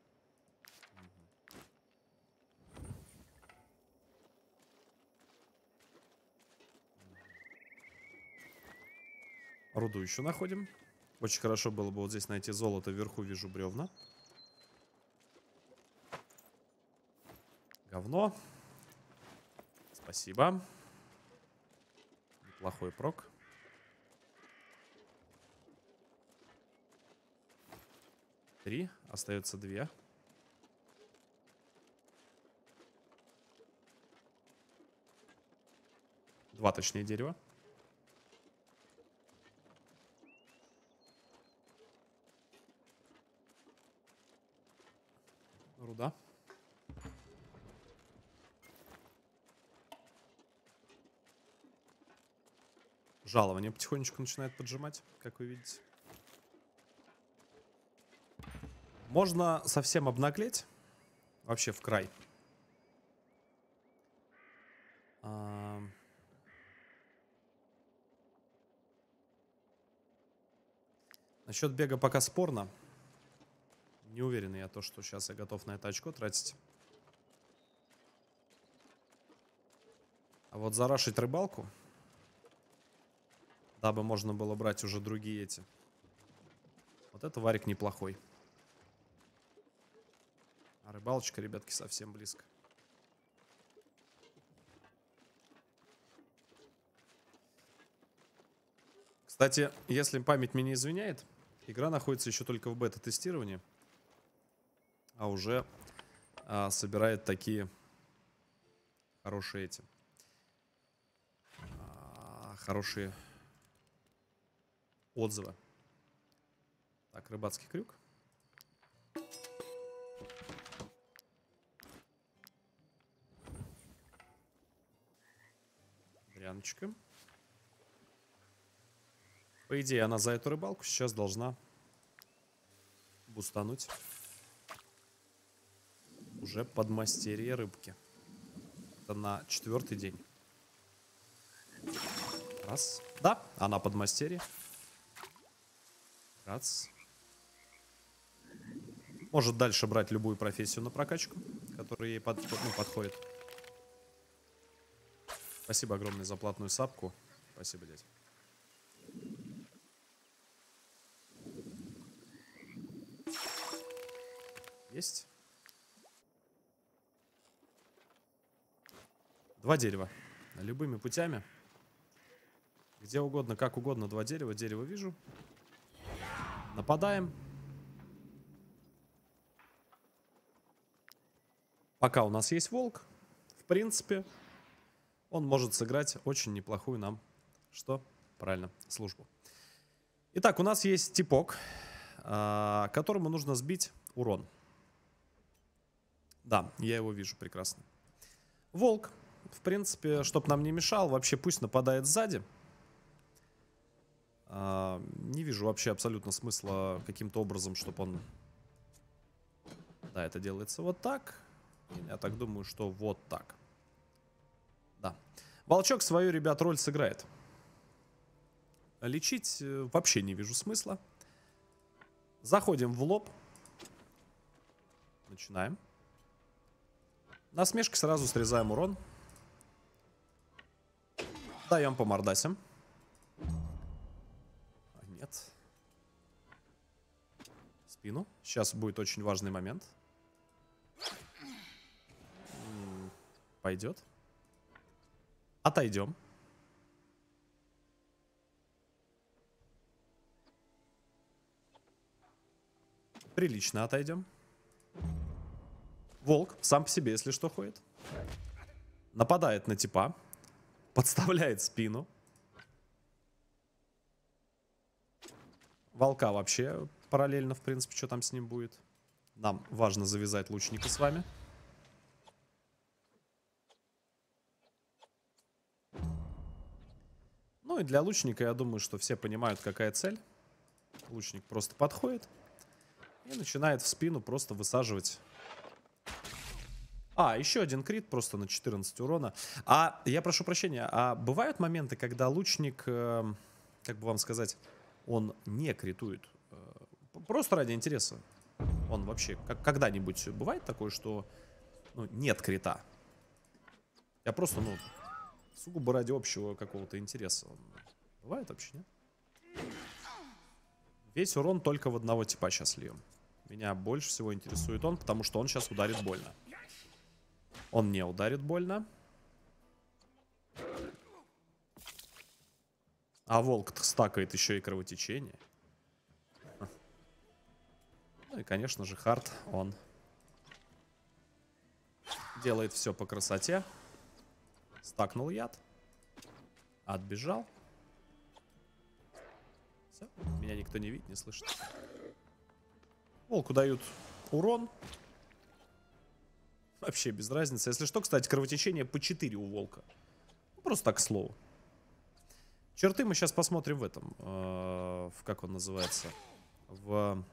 Руду еще находим. Очень хорошо было бы вот здесь найти золото. Вверху вижу бревна. Говно. Спасибо. Неплохой прок. Три. Остается 2. Два, точнее, дерева. Руда. Жалование потихонечку начинает поджимать, как вы видите. Можно совсем обнаглеть. Вообще в край. Насчет бега пока спорно. Не уверен я то, что сейчас я готов на это очко тратить. А вот зарашить рыбалку, дабы можно было брать уже другие эти. Вот это варик неплохой. А рыбалочка, ребятки, совсем близко. Кстати, если память меня не изменяет, игра находится еще только в бета-тестировании. А уже собирает такие хорошие эти. Хорошие отзывы. Так, рыбацкий крюк. Дряночка. По идее, она за эту рыбалку сейчас должна бустануть уже подмастерье рыбки. Это на 4-й день. Раз. Да, она подмастерье. Раз. Может дальше брать любую профессию на прокачку, которая ей подходит. Спасибо огромное за платную сапку. Спасибо, дядя. Есть. 2 дерева. Любыми путями. Где угодно, как угодно, 2 дерева. Дерево вижу. Нападаем. Пока у нас есть волк, в принципе, он может сыграть очень неплохую нам, что? Правильно, службу. Итак, у нас есть типок, которому нужно сбить урон. Да, я его вижу прекрасно. Волк, в принципе, чтоб нам не мешал, вообще пусть нападает сзади. Не вижу вообще абсолютно смысла каким-то образом, чтобы он... Да, это делается вот так. Я так думаю, что вот так. Да. Волчок свою, ребят, роль сыграет. Лечить вообще не вижу смысла. Заходим в лоб. Начинаем. Насмешкой сразу срезаем урон. Даем по мордасям. Нет. Спину. Сейчас будет очень важный момент. Пойдет. Отойдем. Прилично отойдем. Волк сам по себе, если что, ходит. Нападает на типа. Подставляет спину. Волка вообще параллельно, в принципе, что там с ним будет. Нам важно завязать лучника с вами. Ну и для лучника, я думаю, что все понимают, какая цель. Лучник просто подходит и начинает в спину просто высаживать. Еще один крит просто на 14 урона. Я прошу прощения, бывают моменты, когда лучник, как бы вам сказать, он не критует? Просто ради интереса. Он вообще, когда-нибудь бывает такое, что нет крита? Я просто, сугубо ради общего какого-то интереса. Бывает вообще, нет? Весь урон только в одного типа сейчас льем. Меня больше всего интересует он, потому что он сейчас ударит больно. Он не ударит больно. А волк стакает еще и кровотечение. Ну и, конечно же, Хард, он делает все по красоте. Стакнул яд. Отбежал. Все. Меня никто не видит, не слышит. Волку дают урон. Вообще без разницы. Если что, кстати, кровотечение по 4 у волка. Просто так, к слову. Черты мы сейчас посмотрим в этом. Как он называется? Вы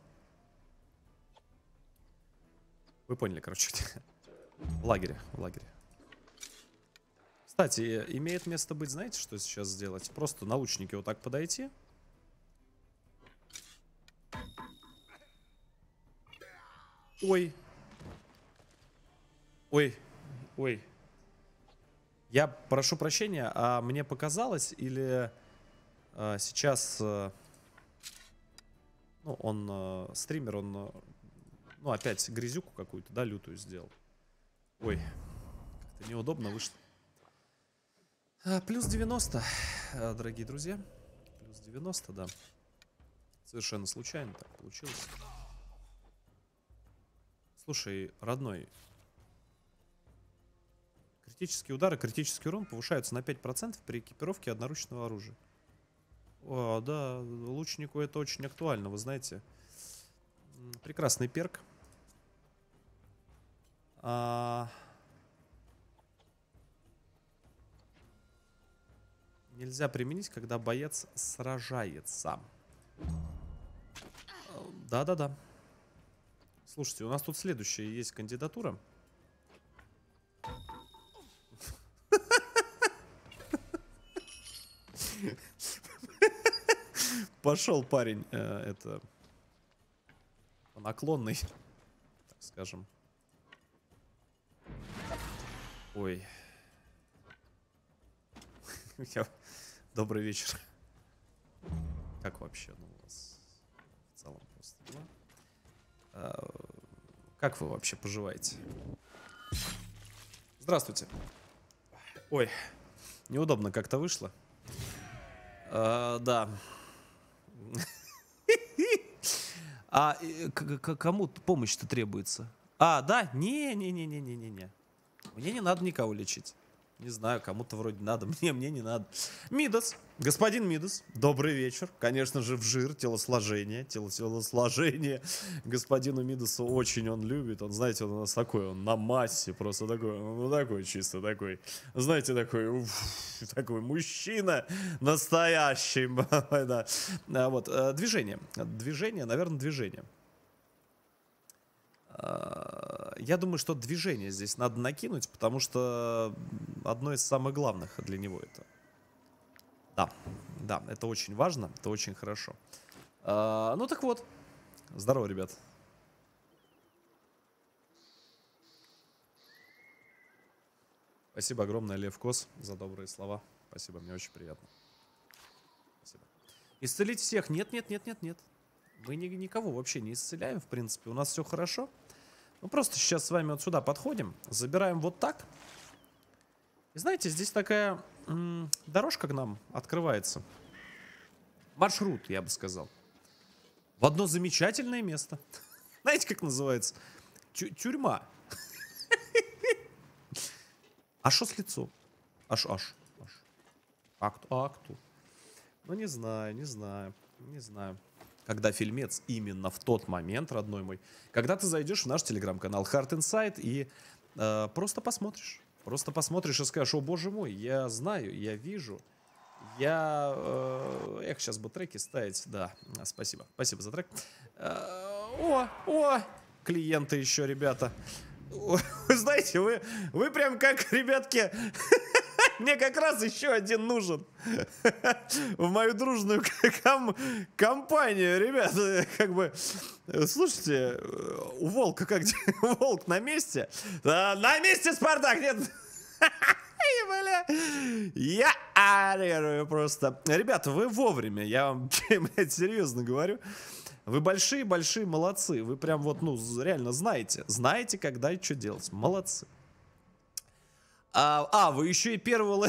поняли, короче, где? В лагере. Кстати, имеет место быть, знаете, что сейчас сделать? Просто на лучнике вот так подойти. Ой. Я прошу прощения, мне показалось, или сейчас, стример, он, опять грязюку какую-то, да, лютую сделал. Ой, как-то неудобно вышло. Плюс 90, дорогие друзья. Плюс 90, да. Совершенно случайно так получилось. Слушай, родной. Критические удары, критический урон повышаются на 5% при экипировке одноручного оружия. Да, лучнику это очень актуально, вы знаете. Прекрасный перк. Нельзя применить, когда боец сражается. Да. Слушайте, у нас тут следующая есть кандидатура. Пошел парень, это наклонный, так скажем. Ой. Добрый вечер. Как вообще, у вас в целом просто дела? Как вы вообще поживаете? Здравствуйте. Ой, неудобно как-то вышло. Да. А кому помощь-то требуется? А, да? Не-не-не-не-не-не-не. Мне не надо никого лечить. Не знаю, кому-то вроде надо. Мне не надо. Мидас. Господин Мидас. Добрый вечер. Конечно же, в жир, телосложение. Телосложение. Господину Мидасу очень он любит. Он, знаете, он у нас такой, он на массе. Просто такой, ну такой чисто такой. Знаете, такой, такой мужчина настоящий. Да. Вот, движение. Движение, наверное, движение. Я думаю, что движение здесь надо накинуть, потому что одно из самых главных для него это. Да, это очень важно, это очень хорошо. Ну так вот, здорово, ребят. Спасибо огромное, Лев Кос, за добрые слова. Спасибо, мне очень приятно. Спасибо. Исцелить всех? Нет. Мы никого вообще не исцеляем, в принципе. У нас все хорошо. Мы просто сейчас с вами вот сюда подходим, забираем вот так. И знаете, здесь такая дорожка к нам открывается. Маршрут, я бы сказал. В одно замечательное место. Знаете, как называется? Тюрьма. А что с лицом? Аж. Акту. Ну, не знаю. Когда фильмец именно в тот момент, родной мой, когда ты зайдешь в наш телеграм-канал Heart Inside и просто посмотришь и скажешь: о боже мой, я знаю, я вижу, сейчас бы треки ставить, да, спасибо за трек. Клиенты еще, ребята, вы знаете, вы прям как, ребятки. Мне как раз еще один нужен в мою дружную компанию, ребята. Как бы, слушайте, у Волка как Волк на месте? На месте, Спартак, нет? Я орерую просто. Ребята, вы вовремя, я вам, блядь, серьезно говорю. Вы большие молодцы. Вы прям вот, ну, реально знаете, когда и что делать. Молодцы. Вы еще и первого...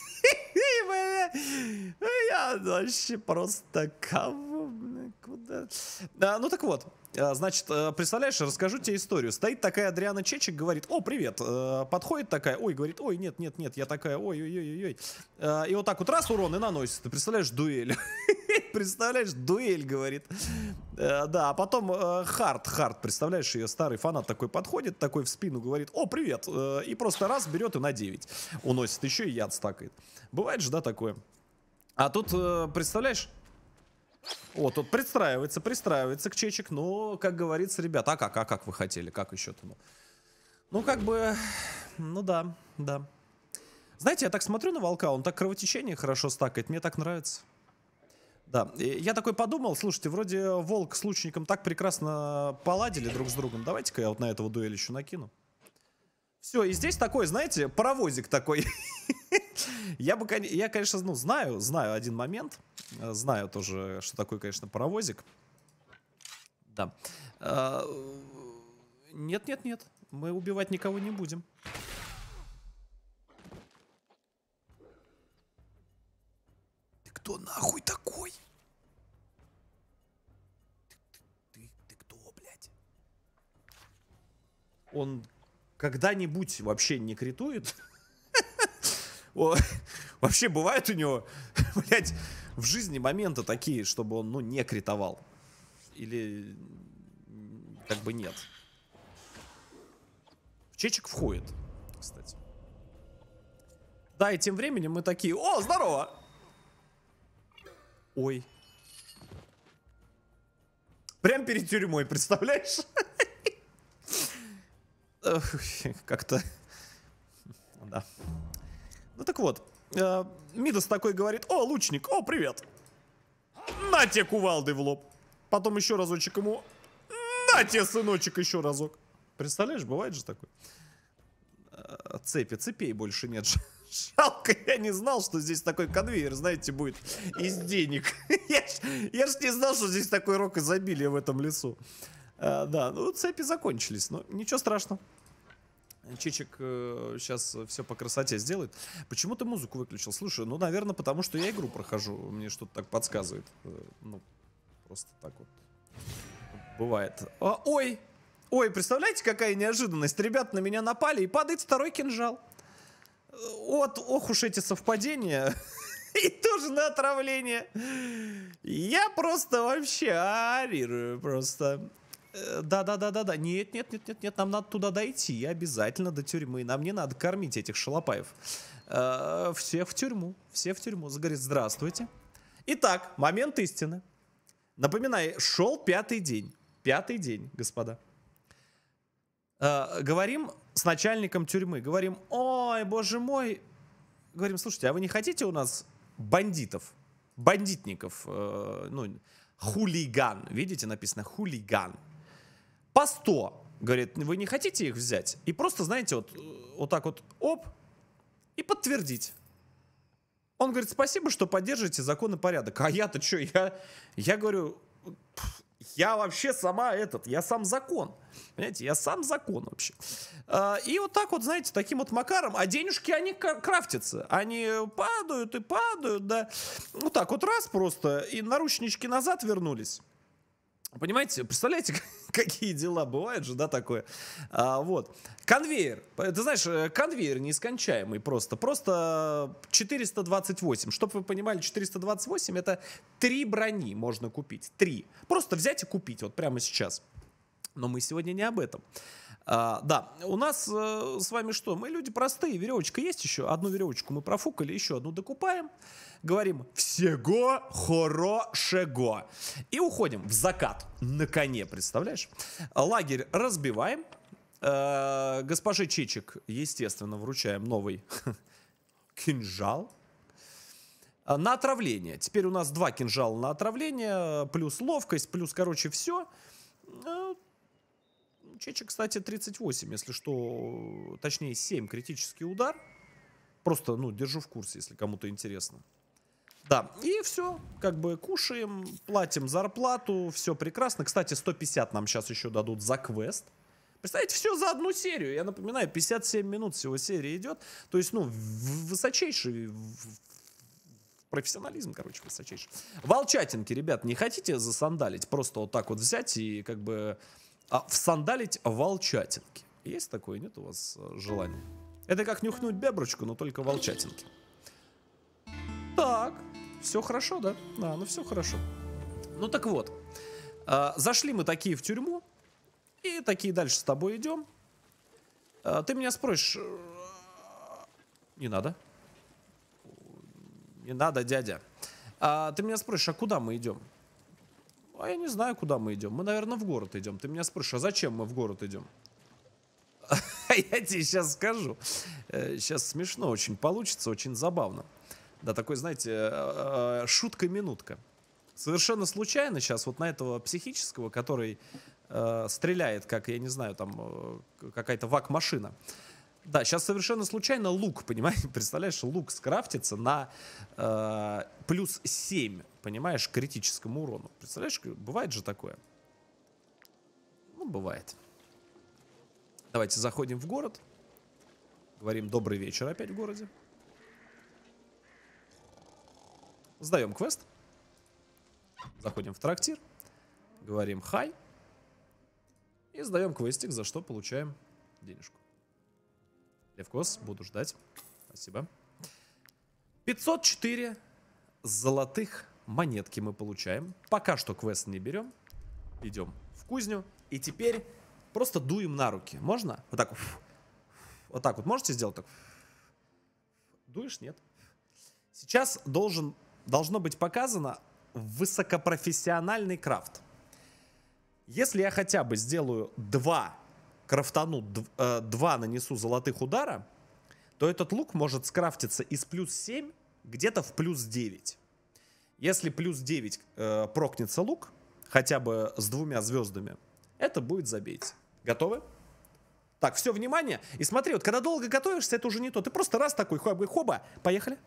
Я вообще просто... Куда? Ну так вот, значит, представляешь, расскажу тебе историю. Стоит такая Адриана Чечек, говорит: о, привет. Подходит такая, ой, говорит: ой, нет, я такая, ой. И вот так вот раз урон и наносит. Ты представляешь, дуэль. Представляешь, дуэль, говорит. Да, а потом Харт, представляешь, ее старый фанат такой подходит, такой в спину говорит: о, привет. И просто раз берет и на 9 уносит. Еще и яд стакает. Бывает же, да, такое. А тут, представляешь... О, тут пристраивается к Чечек. Ну, как говорится, ребята, а как вы хотели? Как еще-то? Ну, как бы... Ну, да. Знаете, я так смотрю на Волка, он так кровотечение хорошо стакает. Мне так нравится. Да, я такой подумал, слушайте, вроде Волк с лучником так прекрасно поладили друг с другом. Давайте-ка я вот на этого дуэль еще накину. Все, и здесь такой, знаете, паровозик такой. Я, конечно, ну, знаю один момент. Знаю тоже, что такое, конечно, паровозик. Да. Нет. Мы убивать никого не будем. Ты кто нахуй такой? Ты кто, блядь? Он когда-нибудь вообще не критует? Вообще бывает у него, блядь, в жизни моменты такие, чтобы он, ну, не критовал? Или как бы нет? В Чечек входит, кстати. Да, и тем временем мы такие: о, здорово! Ой. Прям перед тюрьмой, представляешь? Как-то... Да. Ну так вот. Мидас такой говорит: о, лучник, о, привет. На тебе кувалдой в лоб. Потом еще разочек ему: на тебе, сыночек, еще разок. Представляешь, бывает же такое. Цепей больше нет. Жалко, я не знал, что здесь такой конвейер, знаете, будет из денег. Я ж не знал, что здесь такой рок изобилия в этом лесу. Да, ну цепи закончились, но ничего страшного. Чичик сейчас все по красоте сделает. Почему ты музыку выключил? Слушай, ну, наверное, потому что я игру прохожу. Мне что-то так подсказывает. Ну, просто так вот бывает. Ой! Ой, представляете, какая неожиданность? Ребята на меня напали, и падает второй кинжал. Вот, ох уж эти совпадения. И тоже на отравление. Я просто вообще орирую. Просто... Да. Нет, нам надо туда дойти, обязательно до тюрьмы. Нам не надо кормить этих шалопаев. Все в тюрьму, Говорит, здравствуйте. Итак, момент истины. Напоминаю, шел 5-й день. 5-й день, господа. Говорим с начальником тюрьмы. Говорим, ой, боже мой. Говорим, слушайте, а вы не хотите у нас бандитов? Бандитников. Ну, хулиган. Видите, написано хулиган. По 100. Говорит, вы не хотите их взять? И просто, знаете, вот так вот, оп, и подтвердить. Он говорит, спасибо, что поддерживаете закон и порядок. А я-то что? Я говорю, я вообще я сам закон. Понимаете, я сам закон вообще. И вот так вот, знаете, таким вот макаром. А денежки, они крафтятся. Они падают и падают, да. Вот так вот раз просто, и наручнички назад вернулись. Понимаете, представляете, какие дела бывают же, да, такое. Вот. Конвейер. Ты знаешь, конвейер нескончаемый просто. Просто 428. Чтобы вы понимали, 428 это 3 брони можно купить. 3. Просто взять и купить вот прямо сейчас. Но мы сегодня не об этом. Да, у нас с вами что? Мы люди простые. Веревочка есть еще? Одну веревочку мы профукали, еще одну докупаем. Говорим «всего хорошего». И уходим в закат на коне, представляешь? Лагерь разбиваем. Госпоже Чичик, естественно, вручаем новый кинжал. На отравление. Теперь у нас 2 кинжала на отравление, плюс ловкость, плюс, короче, все. Чичик, кстати, 38, если что, точнее 7 критический удар. Просто, ну, держу в курсе, если кому-то интересно. Да, и все, как бы кушаем, платим зарплату, все прекрасно. Кстати, 150 нам сейчас еще дадут за квест. Представляете, все за одну серию. Я напоминаю, 57 минут всего серия идет. То есть, ну, высочайший профессионализм, короче, высочайший. Волчатинки, ребят, не хотите засандалить? Просто вот так вот взять и как бы всандалить волчатинки. Есть такое, нет у вас желания? Это как нюхнуть беброчку, но только волчатинки. Так, все хорошо, да? Да, ну все хорошо. Ну так вот, зашли мы такие в тюрьму, и такие дальше с тобой идем. Ты меня спросишь, не надо. Не надо, дядя. Ты меня спросишь, а куда мы идем? А я не знаю, куда мы идем. Мы, наверное, в город идем. Ты меня спросишь, а зачем мы в город идем? Я тебе сейчас скажу. Сейчас смешно очень получится, очень забавно. Да, такой, знаете, шутка-минутка. Совершенно случайно сейчас вот на этого психического, который стреляет, как, я не знаю, там какая-то вак-машина. Да, сейчас совершенно случайно лук, понимаешь, представляешь, лук скрафтится на плюс 7, понимаешь, к критическому урону. Представляешь, бывает же такое? Ну, бывает. Давайте заходим в город. Говорим добрый вечер опять в городе. Сдаем квест. Заходим в трактир. Говорим хай. И сдаем квестик, за что получаем денежку. Левкос, буду ждать. Спасибо. 504 золотых монетки мы получаем. Пока что квест не берем. Идем в кузню. И теперь просто дуем на руки. Можно? Вот так. Вот так вот. Можете сделать так? Дуешь? Нет. Сейчас должно быть показано высокопрофессиональный крафт. Если я хотя бы сделаю 2 крафтану, 2 нанесу золотых удара, то этот лук может скрафтиться из плюс 7 где-то в плюс 9. Если плюс 9 прокнется лук, хотя бы с 2 звездами, это будет забейте. Готовы? Так, все, внимание. И смотри, вот когда долго готовишься, это уже не то. Ты просто раз такой, хоба, поехали.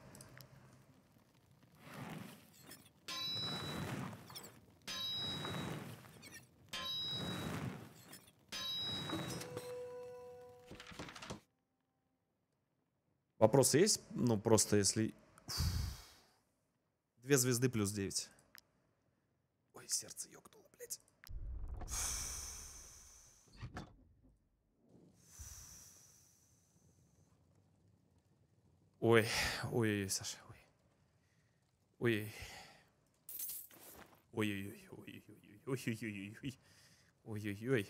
Вопросы есть? Ну, просто если... 2 звезды плюс 9. Ой, сердце ёкнуло, блядь. Ой, ой, Саша, ой. Ой. Ой-ой-ой. Ой-ой-ой.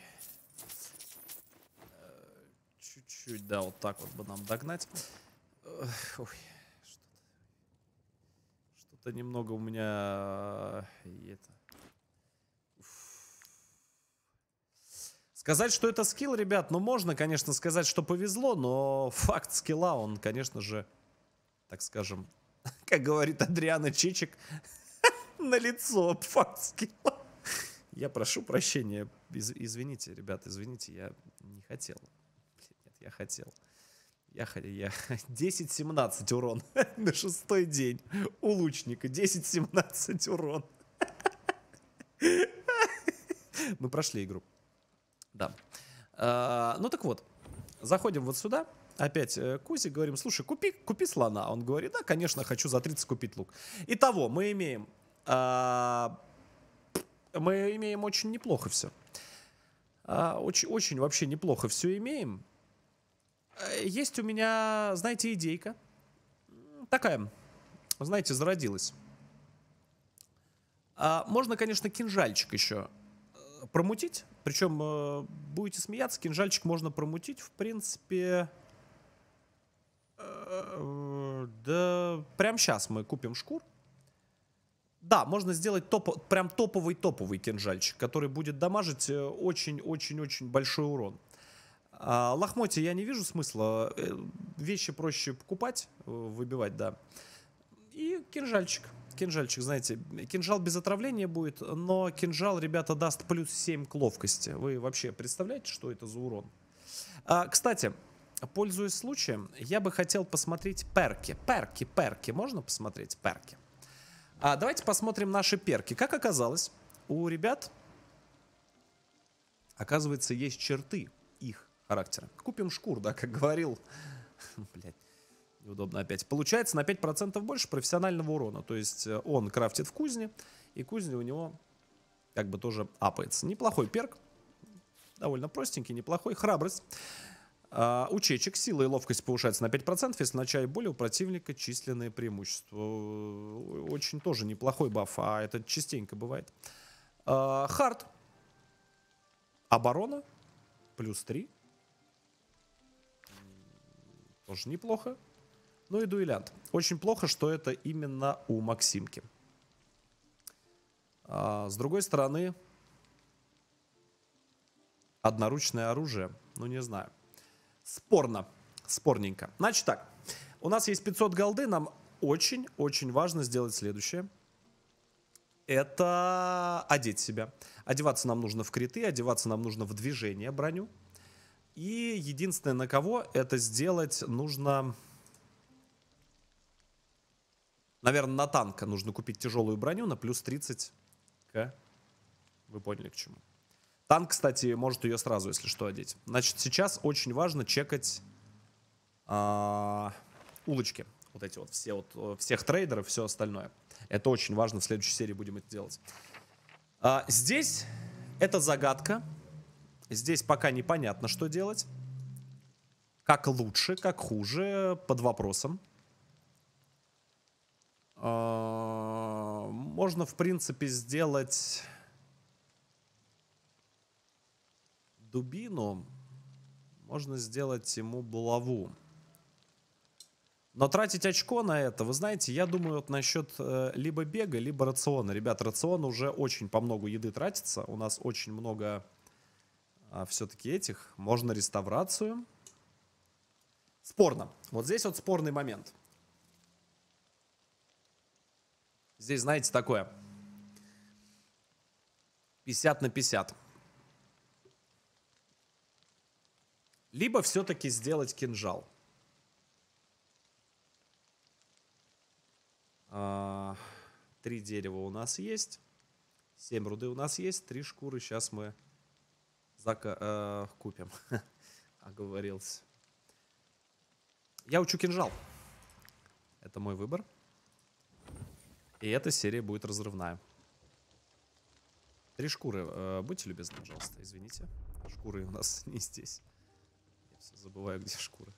Чуть-чуть, да, вот так вот бы нам догнать. Ой, что-то немного у меня... Это... Сказать, что это скилл, ребят, ну можно, конечно, сказать, что повезло, но факт скилла, он, конечно же, так скажем, как говорит Адриана Чечек, на лицо факт скилла. Я прошу прощения, извините, ребят, извините, я не хотел. Нет, я хотел. Я 10-17 урон на 6-й день у лучника. 10-17 урон. Мы прошли игру. Да. Ну так вот, заходим вот сюда. Опять Кузи, говорим, слушай, купи слона. Он говорит, да, конечно, хочу за 30 купить лук. Итого, мы имеем очень неплохо все. Очень вообще неплохо все имеем. Есть у меня, знаете, идейка. Такая, знаете, зародилась. Можно, конечно, кинжальчик еще промутить. Причем, будете смеяться, кинжальчик можно промутить, в принципе... Да, прямо сейчас мы купим шкур. Да, можно сделать прям топовый кинжальчик, который будет дамажить очень-очень-очень большой урон. Лохмотья я не вижу смысла. Вещи проще покупать, выбивать, да. И кинжальчик. Кинжальчик, знаете, кинжал без отравления будет, но кинжал, ребята, даст плюс 7 к ловкости. Вы вообще представляете, что это за урон? Кстати, пользуясь случаем, я бы хотел посмотреть перки. Перки. Можно посмотреть перки? Давайте посмотрим наши перки. Как оказалось, у ребят, оказывается, есть черты их характера. Купим шкур, да, как говорил. Блять, неудобно опять. Получается на 5% больше профессионального урона. То есть он крафтит в кузне, и кузня у него как бы тоже апается. Неплохой перк. Довольно простенький, неплохой. Храбрость. У чечек сила и ловкость повышается на 5%, если в начале боли у противника численные преимущества. Очень тоже неплохой баф, а это частенько бывает. Хард. Оборона. Плюс 3. Тоже неплохо. Ну и дуэлянт. Очень плохо, что это именно у Максимки. С другой стороны, одноручное оружие. Ну не знаю. Спорно. Спорненько. Значит так. У нас есть 500 голды. Нам очень-очень важно сделать следующее. Это одеть себя. Одеваться нам нужно в криты. Одеваться нам нужно в движение броню. И единственное, на кого это сделать нужно... Наверное, на танка нужно купить тяжелую броню на плюс 30 к... Вы поняли к чему. Танк, кстати, может ее сразу, если что, одеть. Значит, сейчас очень важно чекать улочки. Вот эти вот, всех трейдеров, все остальное. Это очень важно, в следующей серии будем это делать. Здесь это загадка. Здесь пока непонятно, что делать. Как лучше, как хуже, под вопросом. Можно, в принципе, сделать... дубину, можно сделать ему булаву. Но тратить очко на это, вы знаете, я думаю вот насчет либо бега, либо рациона. Ребят, рацион уже очень по много еды тратится. У нас очень много все-таки этих. Можно реставрацию. Спорно. Вот здесь вот спорный момент. Здесь, знаете, такое 50 на 50. Либо все-таки сделать кинжал. 3 дерева у нас есть. 7 руды у нас есть. 3 шкуры сейчас мы купим. Оговорился. Я учу кинжал. Это мой выбор. И эта серия будет разрывная. 3 шкуры. Будьте любезны, пожалуйста, извините. Шкуры у нас не здесь. Я все забываю, где шкуры.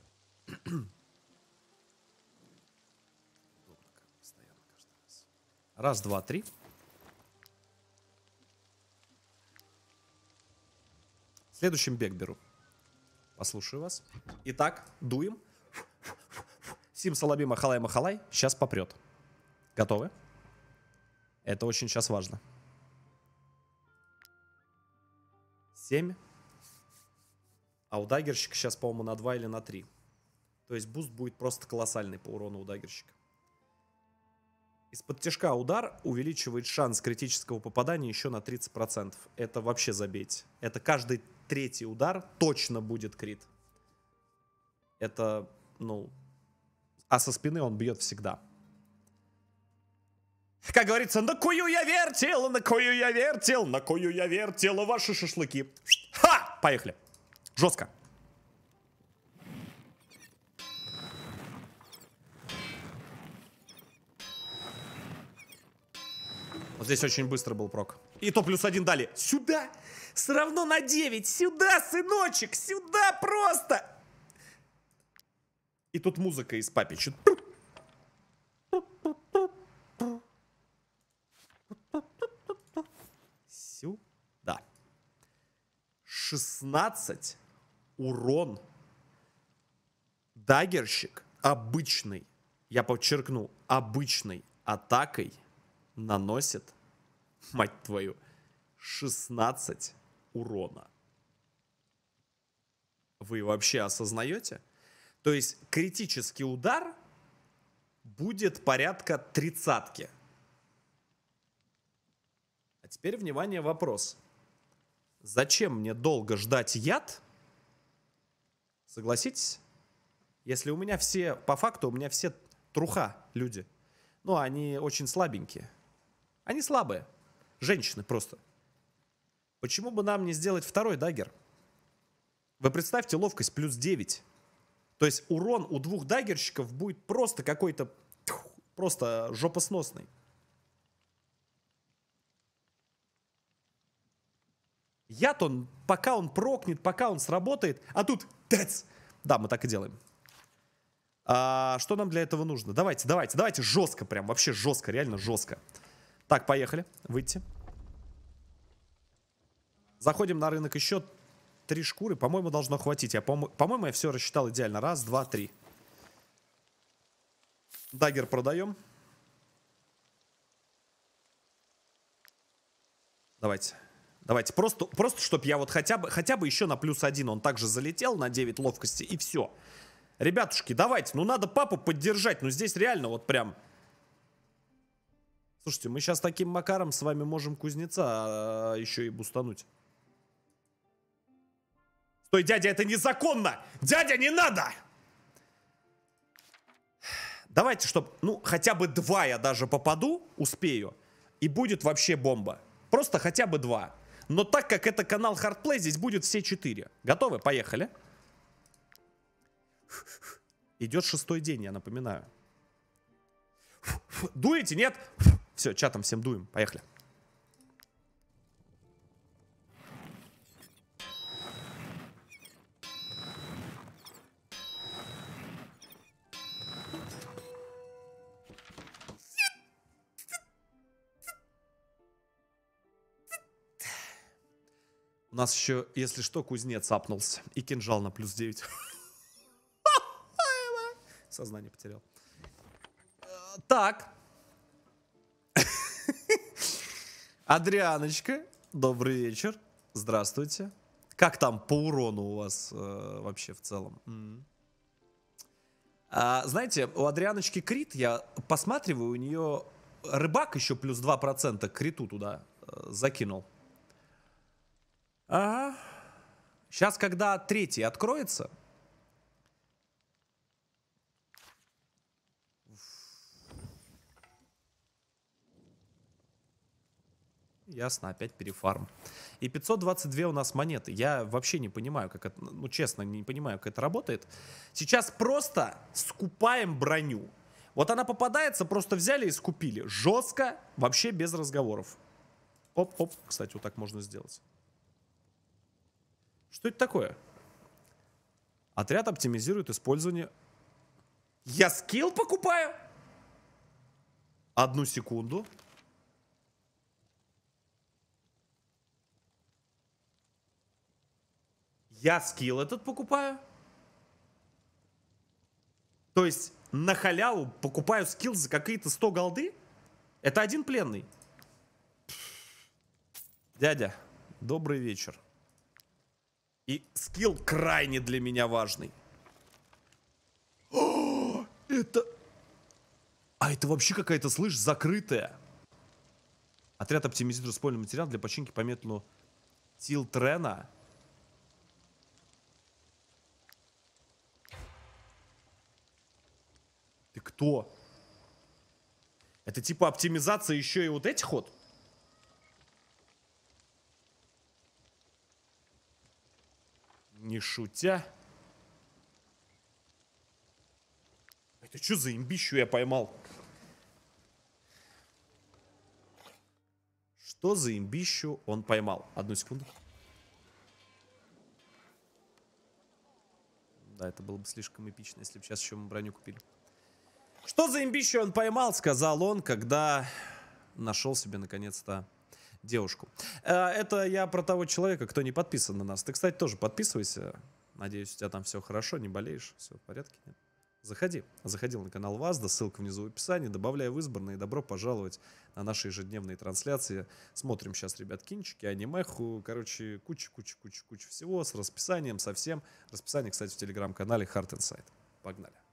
Удобно, как постоянно, каждый раз. Раз, два, три. Следующим бег беру. Послушаю вас. Итак, дуем. Сим салаби махалай махалай. Сейчас попрет. Готовы? Это очень сейчас важно. 7. А у даггерщика сейчас, по-моему, на 2 или на 3. То есть буст будет просто колоссальный по урону у даггерщика. Из-под тяжка удар увеличивает шанс критического попадания еще на 30%. Это вообще забейте. Это каждый 3-й удар точно будет крит. Это, ну... А со спины он бьет всегда. Как говорится, на кую я вертел, на кую я вертел, на кую я вертел ваши шашлыки. Ха! Поехали. Жестко. Вот здесь очень быстро был прок. И то +1 дали. Сюда! Все равно на 9. Сюда, сыночек! Сюда просто! И тут музыка из папича. Сюда. 16 урон. Даггерщик обычный, я подчеркну, обычной атакой наносит, мать твою, 16 урона. Вы вообще осознаете? То есть критический удар будет порядка 30-ки. А теперь, внимание, вопрос. Зачем мне долго ждать яд? Согласитесь? Если у меня все, по факту, у меня все труха люди. Ну, они очень слабенькие. Они слабые. Женщины просто. Почему бы нам не сделать второй даггер? Вы представьте, ловкость +9. То есть урон у 2 даггерщиков будет просто какой-то, просто жопосносный. Яд он, пока он прокнет, пока он сработает, а тут тэц! Да, мы так и делаем. Что нам для этого нужно? Давайте жестко прям, вообще жестко, реально жестко. Так, поехали, выйти. Заходим на рынок, еще 3 шкуры, по-моему, должно хватить. По-моему, я все рассчитал идеально. Раз, два, 3. Даггер продаем. Давайте, просто чтобы я вот хотя бы еще на +1 он также залетел на 9 ловкости, и все. Ребятушки, давайте, ну надо папу поддержать, ну здесь реально вот прям... Слушайте, мы сейчас таким макаром с вами можем кузнеца еще и бустануть. Стой, дядя, это незаконно! Дядя, не надо! Давайте, чтобы, ну, хотя бы 2 я даже попаду, успею, и будет вообще бомба. Просто хотя бы 2. Но так как это канал Hardplay, здесь будет все 4. Готовы? Поехали. Идет 6-й день, я напоминаю. Дуете, нет? Все, чатом всем дуем. Поехали. У нас еще, если что, кузнец апнулся. И кинжал на +9. Сознание потерял. Так. Адрианочка, добрый вечер. Здравствуйте. Как там по урону у вас вообще в целом? Знаете, у Адрианочки крит, я посматриваю, у нее рыбак еще +2% к криту туда закинул. Ага. Сейчас, когда 3-й откроется... ясно, опять перефарм. И 522 у нас монеты. Я вообще не понимаю, как это, ну честно, не понимаю, как это работает. Сейчас просто скупаем броню. Вот она попадается, просто взяли и скупили. Жестко, вообще без разговоров. Оп-оп, кстати, вот так можно сделать. Что это такое? Отряд оптимизирует использование... Я скилл покупаю? Одну секунду. Я скилл этот покупаю? То есть на халяву покупаю скилл за какие-то 100 голды? Это один пленный. Дядя, добрый вечер. И скилл крайне для меня важный. О, это... А это вообще какая-то, слышь, закрытая. Отряд оптимизирует использованный материал для починки по методу Тилтрена. Ты кто? Это типа оптимизация еще и вот этих вот? Не шутя. Это что за имбищу я поймал? Что за имбищу он поймал? Одну секунду. Да, это было бы слишком эпично, если бы сейчас еще мы броню купили. Что за имбищу он поймал, сказал он, когда нашел себе наконец-то девушку. Это я про того человека, кто не подписан на нас. Ты, кстати, тоже подписывайся. Надеюсь, у тебя там все хорошо, не болеешь, все в порядке. Нет? Заходи. Заходил на канал Вазда, ссылка внизу в описании. Добавляй в избранные. Добро пожаловать на наши ежедневные трансляции. Смотрим сейчас, ребят, кинчики, анимеху. Короче, куча всего с расписанием, со всем. Расписание, кстати, в телеграм-канале Heart Inside. Погнали.